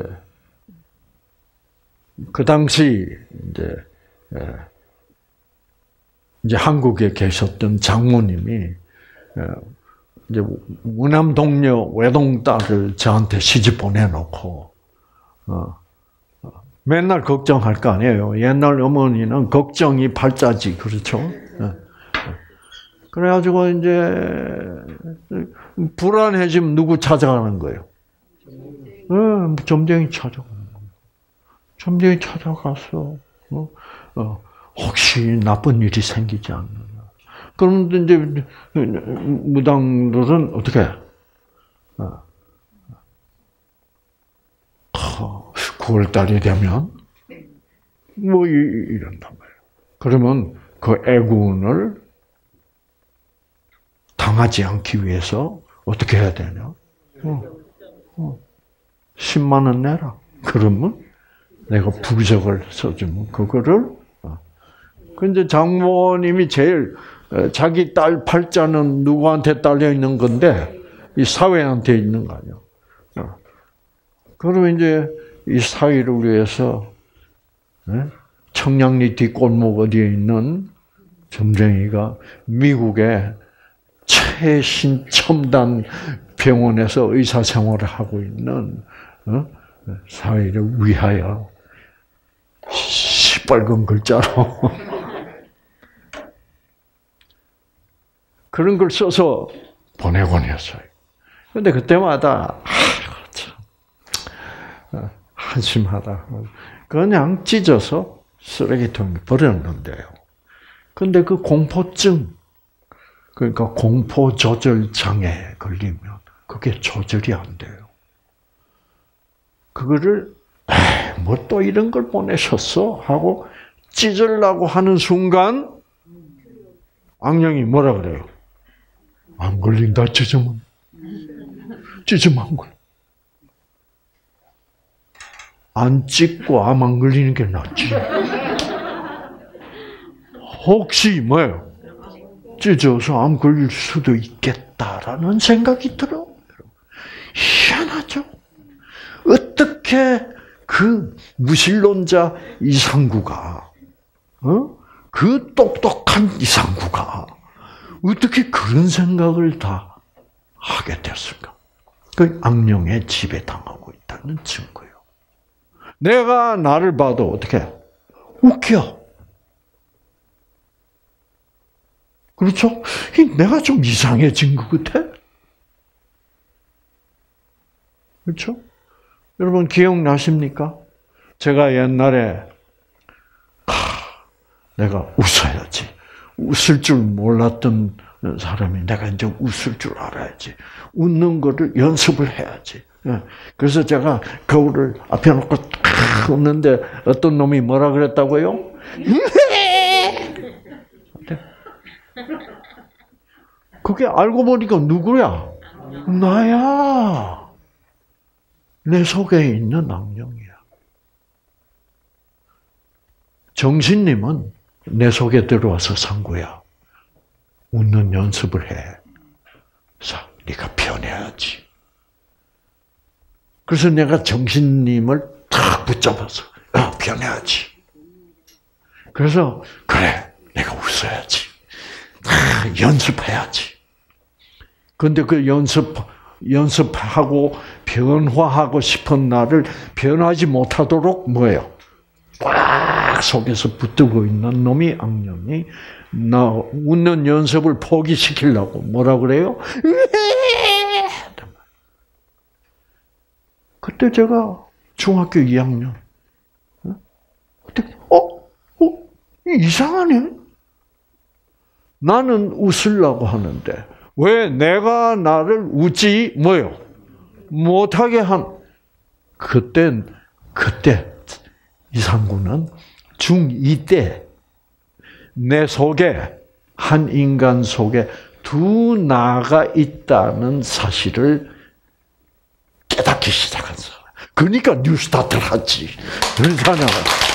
그 당시 이제 이제 한국에 계셨던 장모님이 이제 무남 동료 외동 딸을 저한테 시집 보내놓고 어, 맨날 걱정할 거 아니에요. 옛날 어머니는 걱정이 팔자지, 그렇죠? 그래가지고 이제 불안해지면 누구 찾아가는 거예요? 네, 점쟁이 찾아가는 거예요. 점쟁이 찾아가서 어, 어, 혹시 나쁜 일이 생기지 않느냐. 그런데 이제 무당들은 어떻게? 어, 구월 달이 되면 뭐 이런단 말이에요. 그러면 그 애군을 당하지 않기 위해서 어떻게 해야 되냐? 어, 어, 십만 원 내라. 그러면 내가 부적을 써주면 그거를. 어. 근데 장모님이 제일 자기 딸 팔자는 누구한테 딸려 있는 건데 이 사회한테 있는 거 아니야. 어. 그러면 이제 이 사회를 위해서 청량리 뒷골목 어디에 있는 점쟁이가 미국의 최신 첨단 병원에서 의사 생활을 하고 있는 사회를 위하여 시뻘건 글자로 그런 걸 써서 보내곤 했어요. 그런데 그때마다 한심하다. 그냥 찢어서 쓰레기통에 버렸는데요. 근데 그 공포증, 그러니까 공포 조절 장애에 걸리면 그게 조절이 안 돼요. 그거를 뭐 또 이런 걸 보내셨어? 하고 찢으려고 하는 순간 악령이 뭐라 그래요? 안 걸린다, 찢으면. 찢으면 안 걸려. 안 찢고 암 안 걸리는 게 낫지. 혹시 뭐예요? 찢어서 암 걸릴 수도 있겠다라는 생각이 들어. 희한하죠? 어떻게 그 무신론자 이상구가, 어? 그 똑똑한 이상구가 어떻게 그런 생각을 다 하게 됐을까? 그 악령의 지배당하고 있다는 증거예요. 내가 나를 봐도 어떻게 웃겨. 그렇죠? 내가 좀 이상해진 것 같아. 그렇죠? 여러분 기억나십니까? 제가 옛날에 하, 내가 웃어야지. 웃을 줄 몰랐던 사람이 내가 이제 웃을 줄 알아야지. 웃는 거를 연습을 해야지. 그래서 제가 거울을 앞에 놓고 웃는데 어떤 놈이 뭐라 그랬다고요? 그게 알고 보니까 누구야? 나야. 내 속에 있는 악령이야. 정신님은 내 속에 들어와서 상구야. 웃는 연습을 해. 자, 네가 변해야지. 그래서 내가 정신님을 탁 붙잡아서 어, 변해야지. 그래서 그래, 내가 웃어야지. 탁 연습해야지. 근데 그 연습 연습하고 변화하고 싶은 나를 변하지 못하도록 뭐예요? 꽉 속에서 붙들고 있는 놈이 악령이 나 웃는 연습을 포기시키려고 뭐라 그래요? 그때 제가 중학교 이 학년. 그때 어? 어? 이상하네. 나는 웃으려고 하는데 왜 내가 나를 웃지 뭐요? 못하게 한 그땐 그때 이상구는 중이 때 내 속에 한 인간 속에 두 나가 있다는 사실을 깨닫기 시작한 사람. 그러니까 뉴스타트를 하지. 그러잖아.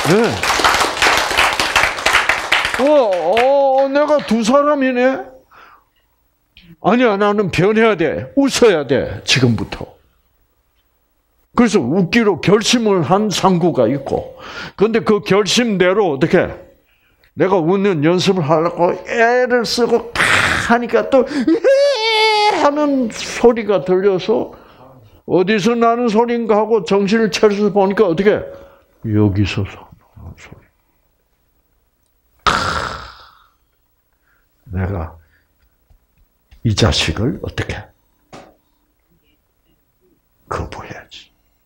네. 어, 어, 내가 두 사람이네. 아니야, 나는 변해야 돼. 웃어야 돼. 지금부터. 그래서 웃기로 결심을 한 상구가 있고, 그런데 그 결심대로 어떻게? 내가 웃는 연습을 하려고 애를 쓰고 하니까 또 하는 소리가 들려서 어디서 나는 소리인가 하고 정신을 차려서 보니까 어떻게? 여기서 나는 소리. 내가 이 자식을 어떻게? 거부해야지.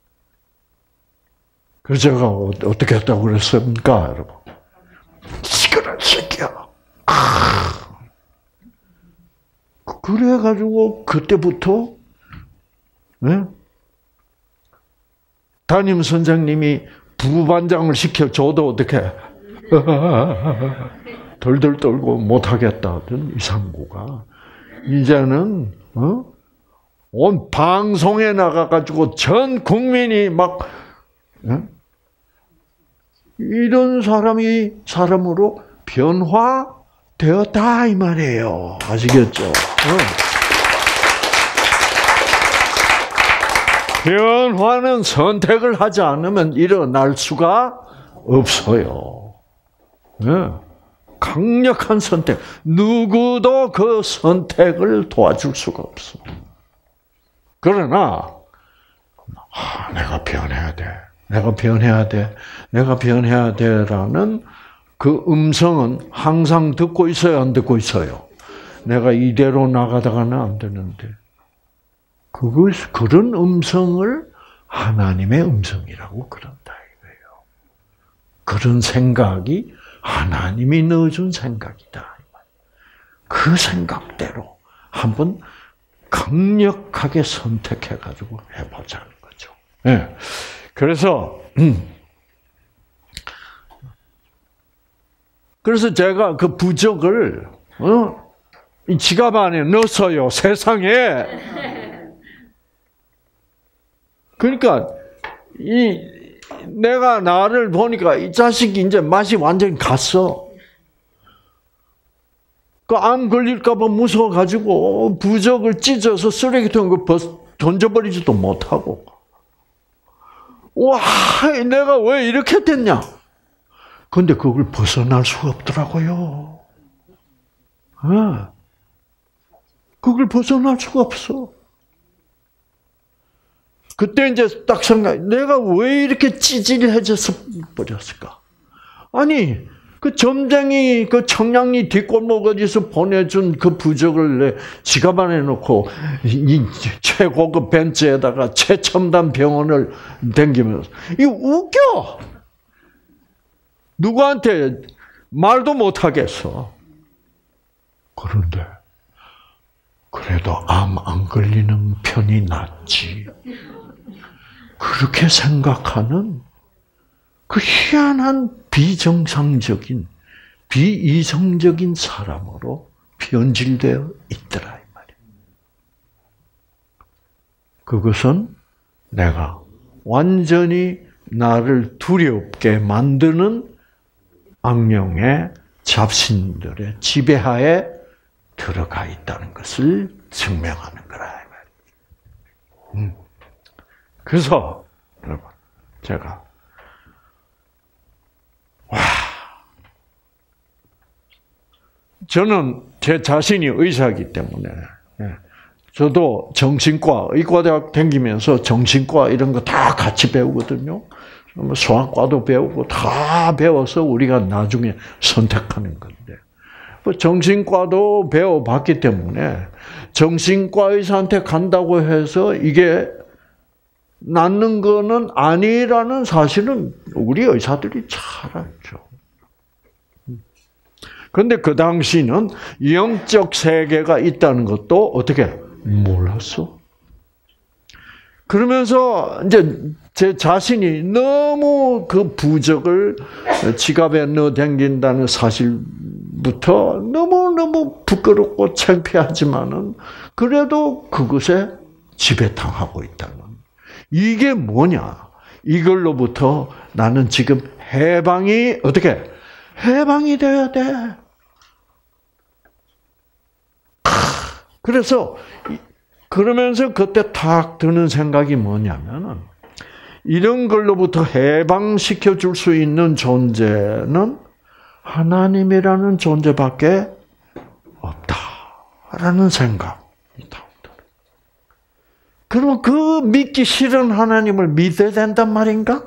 그래서 제가 어떻게 했다고 그랬습니까, 여러분? 시끄러운 새끼야. 그래가지고 그때부터 네? 담임 선생님이 부반장을 시켜줘도 어떻게 덜덜 떨고 못하겠다던 이상구가 이제는 어? 온 방송에 나가가지고 전 국민이 막 어? 이런 사람이 사람으로 변화되었다 이 말이에요. 아시겠죠? 어. 변화는 선택을 하지 않으면 일어날 수가 없어요. 네. 강력한 선택. 누구도 그 선택을 도와줄 수가 없어. 그러나 아, 내가 변해야 돼. 내가 변해야 돼. 내가 변해야 돼라는 그 음성은 항상 듣고 있어요, 안 듣고 있어요? 내가 이대로 나가다가는 안 되는데. 그것, 그런 음성을 하나님의 음성이라고 그런다 이거예요. 그런 생각이 하나님이 넣어준 생각이다. 그 생각대로 한번 강력하게 선택해가지고 해보자는 거죠. 네. 그래서, 음. 그래서 제가 그 부적을, 어? 이 지갑 안에 넣었어요, 세상에. 그러니까, 이, 내가 나를 보니까 이 자식이 이제 맛이 완전히 갔어. 그 암 걸릴까봐 무서워가지고 부적을 찢어서 쓰레기통에 던져버리지도 못하고. 와, 내가 왜 이렇게 됐냐? 근데 그걸 벗어날 수가 없더라고요. 네. 그걸 벗어날 수가 없어. 그때 이제 딱 생각, 내가 왜 이렇게 찌질해져서 버렸을까? 아니, 그 점쟁이, 그 청량리 뒷골목 어디서 보내준 그 부적을 내 지갑 안에 넣고, 이 최고급 벤츠에다가 최첨단 병원을 댕기면서, 이거 웃겨! 누구한테 말도 못하겠어. 그런데, 그래도 암 안 걸리는 편이 낫지. 그렇게 생각하는 그 희한한 비정상적인, 비이성적인 사람으로 변질되어 있더라, 이 말이에요. 그것은 내가 완전히 나를 두렵게 만드는 악령의 잡신들의 지배하에 들어가 있다는 것을 증명하는 거라, 이 말이에요. 음. 그래서, 여러분, 제가 와, 저는 제 자신이 의사이기 때문에 저도 정신과, 의과대학 다니면서 정신과 이런 거 다 같이 배우거든요. 소아과도 배우고 다 배워서 우리가 나중에 선택하는 건데. 정신과도 배워봤기 때문에 정신과 의사한테 간다고 해서 이게 낫는 거는 아니라는 사실은 우리 의사들이 잘 알죠. 그런데 그 당시는 영적 세계가 있다는 것도 어떻게 몰랐어. 그러면서 이제 제 자신이 너무 그 부적을 지갑에 넣어 댕긴다는 사실부터 너무너무 부끄럽고 창피하지만은 그래도 그것에 지배당하고 있다는. 이게 뭐냐? 이걸로부터 나는 지금 해방이 어떻게? 해방이 돼야 돼. 그래서 그러면서 그때 탁 드는 생각이 뭐냐면은 이런 걸로부터 해방시켜 줄 수 있는 존재는 하나님이라는 존재밖에 없다라는 생각이 나오더라고요. 그러면 그 믿기 싫은 하나님을 믿어야 된단 말인가?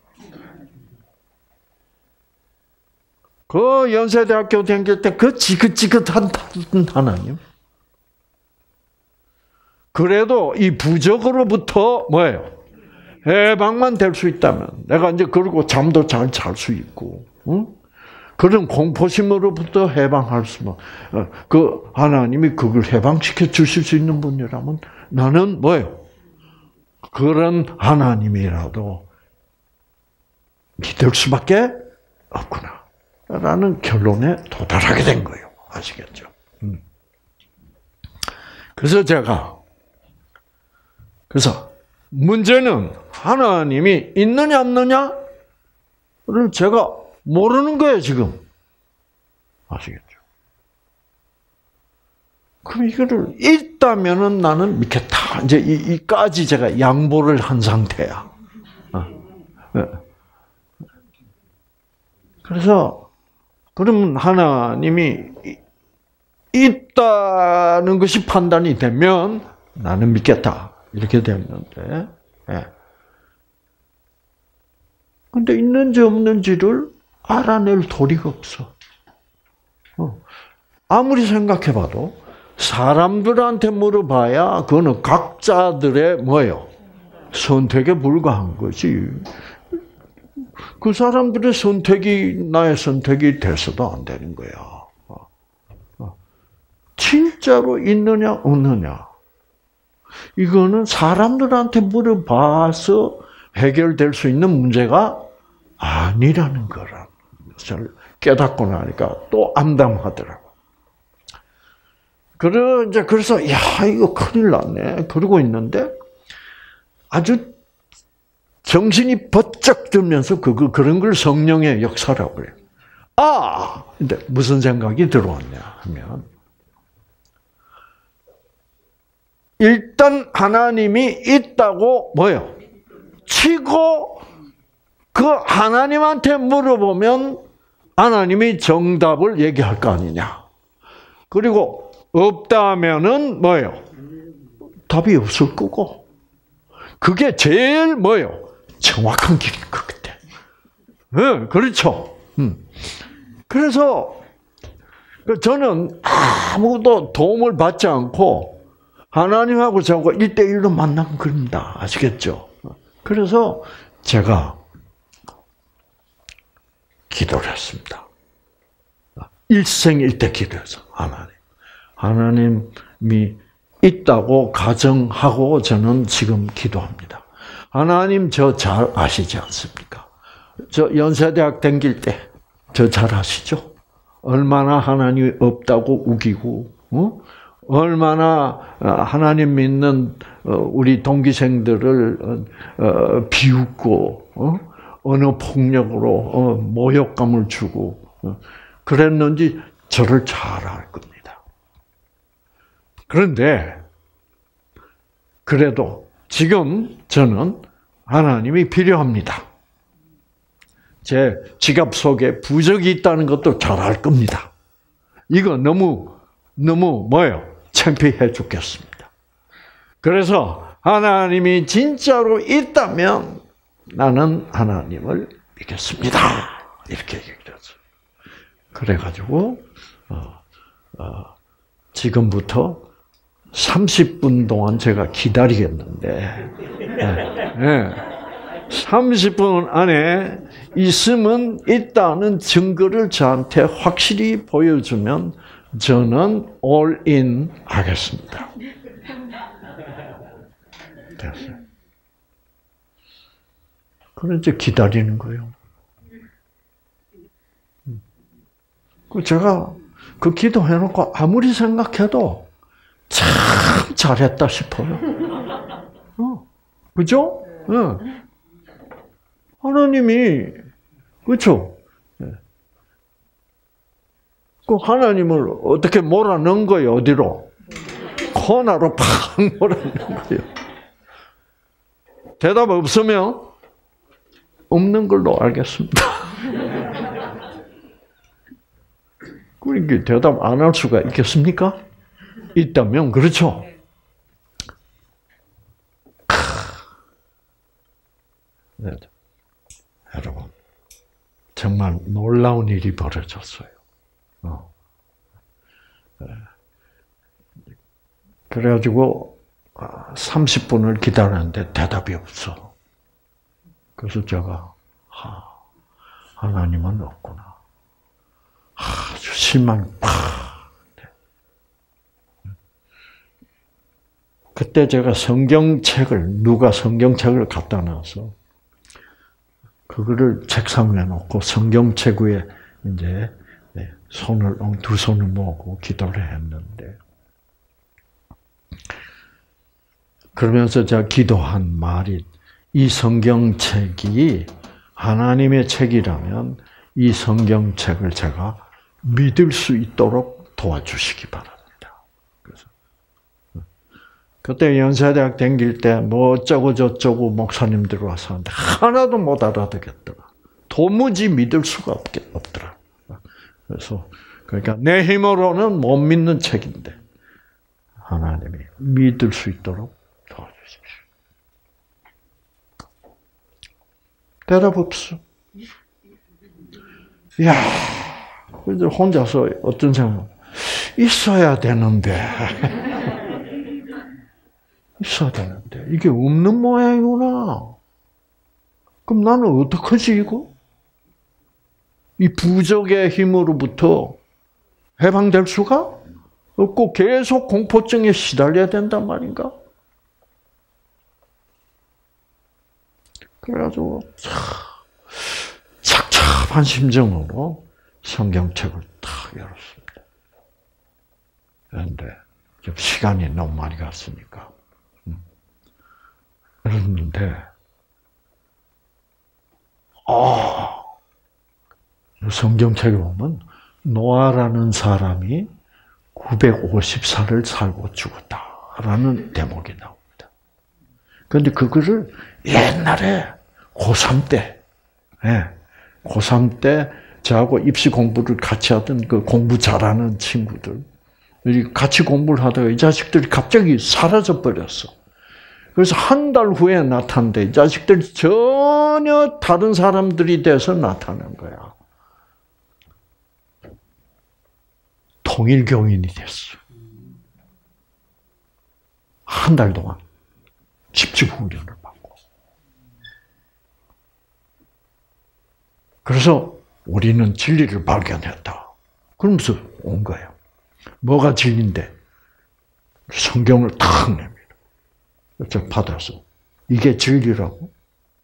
그 연세대학교 다닐 때 그 지긋지긋한 하나님. 그래도 이 부적으로부터 뭐예요? 해방만 될 수 있다면 내가 이제 그러고 잠도 잘 잘 수 있고, 응? 그런 공포심으로부터 해방할 수만 그 하나님이 그걸 해방시켜 주실 수 있는 분이라면 나는 뭐예요? 그런 하나님이라도 믿을 수밖에 없구나라는 결론에 도달하게 된 거예요. 아시겠죠? 음. 그래서 제가 그래서 문제는 하나님이 있느냐 없느냐를 제가 모르는 거예요, 지금. 아시겠죠? 그럼 이거를 있다면은 나는 믿겠다. 이제 이, 이까지 제가 양보를 한 상태야. 어. 그래서 그러면 하나님이 있다는 것이 판단이 되면 나는 믿겠다. 이렇게 됐는데, 예. 근데 있는지 없는지를 알아낼 도리가 없어. 어. 아무리 생각해봐도 사람들한테 물어봐야 그거는 각자들의 뭐예요? 선택에 불과한 거지. 그 사람들의 선택이 나의 선택이 돼서도 안 되는 거야. 어. 어. 진짜로 있느냐 없느냐. 이거는 사람들한테 물어봐서 해결될 수 있는 문제가 아니라는 거라는 것을 깨닫고 나니까 또 암담하더라고. 그래, 이제 그래서, 야, 이거 큰일 났네. 그러고 있는데 아주 정신이 번쩍 들면서 그, 그, 그런 걸 성령의 역사라고 그래요. 아! 근데 무슨 생각이 들어왔냐 하면, 일단 하나님이 있다고 뭐예요? 치고 그 하나님한테 물어보면 하나님이 정답을 얘기할 거 아니냐. 그리고 없다면은 뭐예요? 답이 없을 거고. 그게 제일 뭐예요? 정확한 길인 것 같아. 네, 그렇죠. 음. 그래서 저는 아무도 도움을 받지 않고 하나님하고 저하고 일대일로 만난 겁니다. 아시겠죠? 그래서 제가 기도를 했습니다. 일생일대 기도해서 하나님. 하나님이 있다고 가정하고 저는 지금 기도합니다. 하나님 저 잘 아시지 않습니까? 저 연세대학 다닐 때 저 잘 아시죠? 얼마나 하나님이 없다고 우기고, 어? 얼마나 하나님 믿는 우리 동기생들을 비웃고 언어 폭력으로 모욕감을 주고 그랬는지 저를 잘 알 겁니다. 그런데 그래도 지금 저는 하나님이 필요합니다. 제 지갑 속에 부적이 있다는 것도 잘 알 겁니다. 이거 너무 너무 뭐예요? 창피해 죽겠습니다. 그래서 하나님이 진짜로 있다면 나는 하나님을 믿겠습니다. 이렇게 얘기했어요. 그래가지고 어, 어, 지금부터 삼십 분 동안 제가 기다리겠는데 네, 네. 삼십 분 안에 있으면 있다는 증거를 저한테 확실히 보여주면 저는 올인 하겠습니다. 됐어요. 그럼 이제 기다리는 거예요. 그 제가 그 기도해놓고 아무리 생각해도 참 잘했다 싶어요. 어, 그죠? 어. 하나님이 그렇죠? 그 하나님을 어떻게 몰아넣은 거예요? 어디로? 코너로 팍 몰아넣은 거예요. 대답 없으면 없는 걸로 알겠습니다. 그러니까 대답 안 할 수가 있겠습니까? 있다면 그렇죠. 네. 여러분 정말 놀라운 일이 벌어졌어요. 어. 그래가지고 삼십 분을 기다렸는데 대답이 없어. 그래서 제가 하, 하나님은 없구나. 아주 실망이 팍. 그때 제가 성경책을 누가 성경책을 갖다 놔서 그거를 책상 위에 놓고 성경책 위에 이제 손을 두 손을 모으고 기도를 했는데 그러면서 제가 기도한 말이 이 성경책이 하나님의 책이라면 이 성경책을 제가 믿을 수 있도록 도와주시기 바랍니다. 그래서 그때 연세대학 다닐 때 뭐 어쩌고 저쩌고 목사님들 와서 하는데 하나도 못 알아듣겠더라. 도무지 믿을 수가 없더라. 그래서 그러니까 내 힘으로는 못 믿는 책인데 하나님이 믿을 수 있도록 도와주십시오. 대답 없어. 이야, 그래서 혼자서 어떤 생각, 있어야 되는데. 있어야 되는데. 이게 없는 모양이구나. 그럼 나는 어떡하지, 이거? 이 부적의 힘으로부터 해방될 수가 없고 계속 공포증에 시달려야 된단 말인가? 그래가지고 착잡한 심정으로 성경책을 탁 열었습니다. 그런데 좀 시간이 너무 많이 갔으니까 그랬는데 아, 성경책에 보면 노아라는 사람이 구백오십 살을 살고 죽었다라는 대목이 나옵니다. 그런데 그거를 옛날에 고삼 때, 예, 고삼 때 저하고 입시 공부를 같이 하던 그 공부 잘하는 친구들, 같이 공부를 하다가 이 자식들이 갑자기 사라져 버렸어. 그래서 한 달 후에 나타났는데 이 자식들이 전혀 다른 사람들이 돼서 나타난 거야. 통일교인이 됐어. 한 달 동안 집중 훈련을 받고. 그래서 우리는 진리를 발견했다. 그러면서 온 거예요. 뭐가 진리인데? 성경을 탁 냅니다. 제가 받아서 이게 진리라고?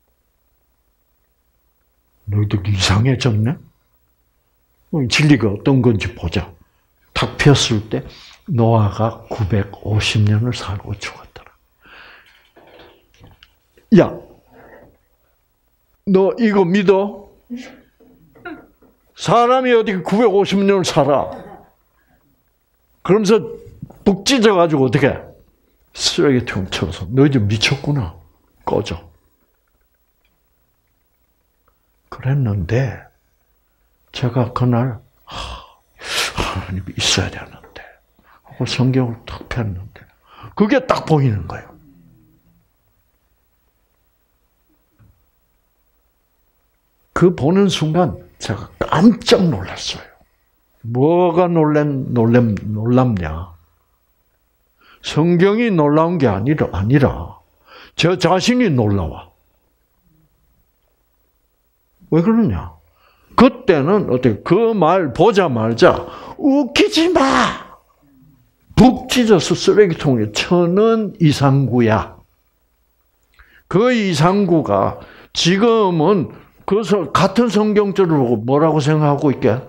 너희들 이상해졌네? 진리가 어떤 건지 보자. 탁 폈을 때 노아가 구백오십 년을 살고 죽었더라. 야, 너 이거 믿어? 사람이 어디 구백오십 년을 살아? 그러면서 북 찢어가지고 어떻게? 쓰레기통 쳐서 너희들 미쳤구나. 꺼져. 그랬는데 제가 그날 하나님이 있어야 되는데 하고 성경을 탁 폈는데 그게 딱 보이는 거예요. 그 보는 순간 제가 깜짝 놀랐어요. 뭐가 놀람, 놀람, 놀랍냐? 성경이 놀라운 게 아니라, 아니라, 저 자신이 놀라워. 왜 그러냐? 그때는 어떻게, 그 말 보자마자, 웃기지 마! 북 찢어서 쓰레기통에 쳐는 이상구야. 그 이상구가 지금은 그래서 같은 성경절을 보고 뭐라고 생각하고 있게?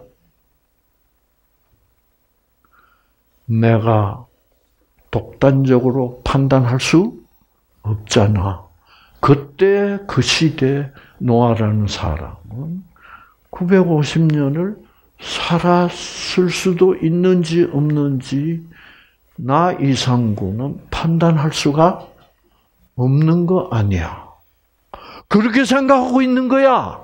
내가 독단적으로 판단할 수 없잖아. 그때 그 시대 노아라는 사람은 구백오십 년을 살았을 수도 있는지 없는지 나 이상구는 판단할 수가 없는 거 아니야. 그렇게 생각하고 있는 거야.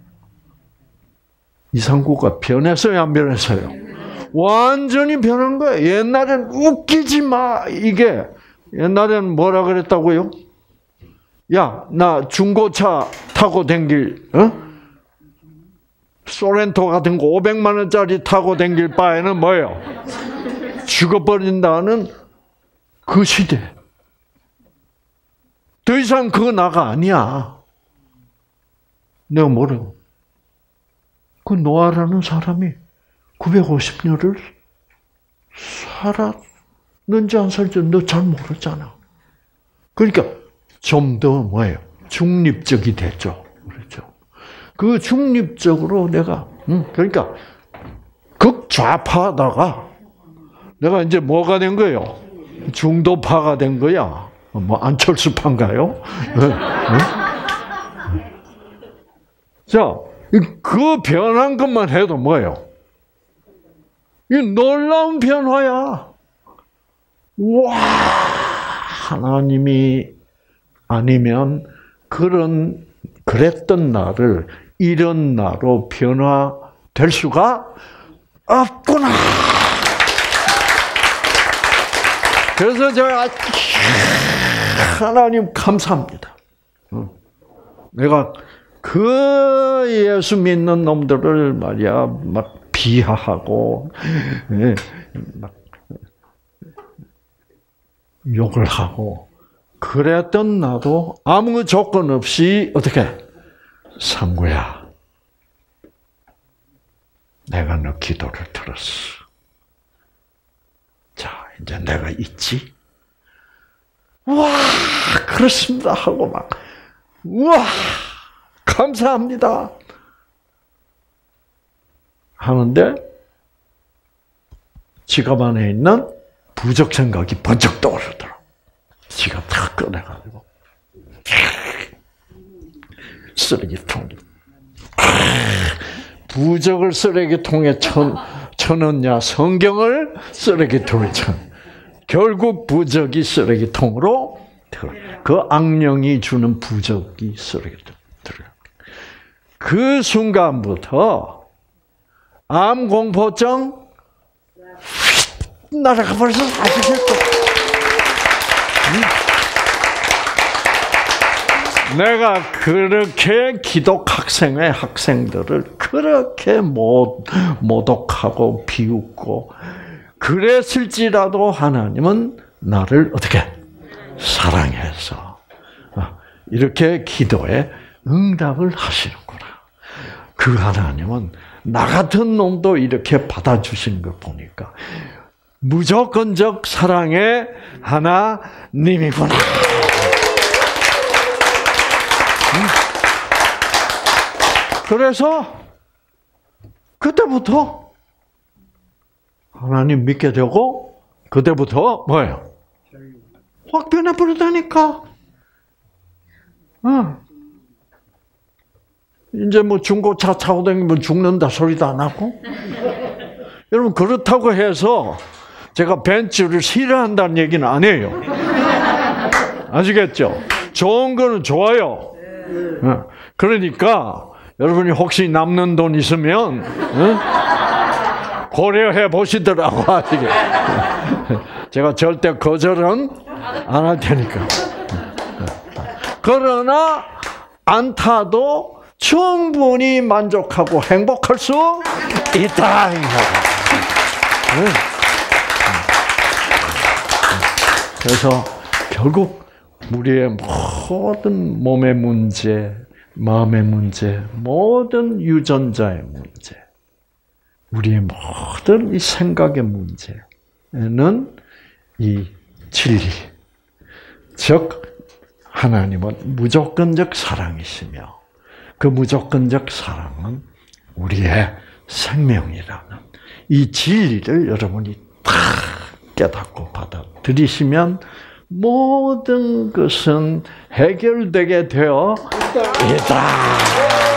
이상구가 변했어요, 안 변했어요? 완전히 변한 거야. 옛날엔 웃기지 마. 이게 옛날에는 뭐라 그랬다고요? 야, 나 중고차 타고 댕길, 어? 소렌토 같은 거 오백만 원짜리 타고 댕길 바에는 뭐예요? 죽어버린다는 그 시대. 더 이상 그거 나가 아니야. 내가 뭐라고? 그 노아라는 사람이 구백오십 년을 살았는지 안 살았는지 너 잘 모르잖아. 그러니까 좀 더 뭐예요? 중립적이 됐죠. 그렇죠. 그 중립적으로 내가, 음, 그러니까 극좌파다가 내가 이제 뭐가 된 거예요? 중도파가 된 거야. 뭐 안철수파인가요? 자, 그 변한 것만 해도 뭐예요? 이 놀라운 변화야. 와, 하나님이 아니면 그런 그랬던 나를 이런 나로 변화될 수가 없구나. 그래서 제가 하나님 감사합니다. 내가 그 예수 믿는 놈들을 말이야 막 비하하고 막 욕을 하고 그랬던 나도 아무 조건 없이 어떻게 상구야, 내가 너 기도를 들었어. 자, 이제 내가 있지. 와, 그렇습니다 하고 막 와, 감사합니다 하는데 지갑 안에 있는 부적 생각이 번쩍 떠오르더라. 지갑 다 꺼내가지고 쓰레기통, 부적을 쓰레기통에 쳐, 쳐넣냐, 성경을 쓰레기통에 쳐. 결국 부적이 쓰레기통으로 들어. 그 악령이 주는 부적이 쓰레기통 들어. 그 순간부터 암 공포증 날아가 버려서 아시겠죠? 내가 그렇게 기독 학생의 학생들을 그렇게 모, 모독하고 비웃고 그랬을지라도 하나님은 나를 어떻게 사랑해서 이렇게 기도에 응답을 하시는구나. 그 하나님은 나 같은 놈도 이렇게 받아주시는 걸 보니까 무조건적 사랑의 하나님이구나. 그래서 그때부터 하나님 믿게 되고 그때부터 뭐예요? 확 변해버리다니까. 어. 이제 뭐 중고차 타고 다니면 죽는다 소리도 안 하고. 여러분 그렇다고 해서 제가 벤츠를 싫어한다는 얘기는 아니에요. 아시겠죠? 좋은 거는 좋아요. 어. 그러니까 여러분이 혹시 남는 돈 있으면 어? 고려해 보시더라고. 제가 절대 거절은 안 할 테니까. 그러나 안 타도 충분히 만족하고 행복할 수 있다. 그래서 결국 우리의 모든 몸의 문제, 마음의 문제, 모든 유전자의 문제, 우리의 모든 이 생각의 문제는 이 진리, 즉 하나님은 무조건적 사랑이시며 그 무조건적 사랑은 우리의 생명이라는 이 진리를 여러분이 다 깨닫고 받아들이시면 모든 것은 해결되게 되어 있다.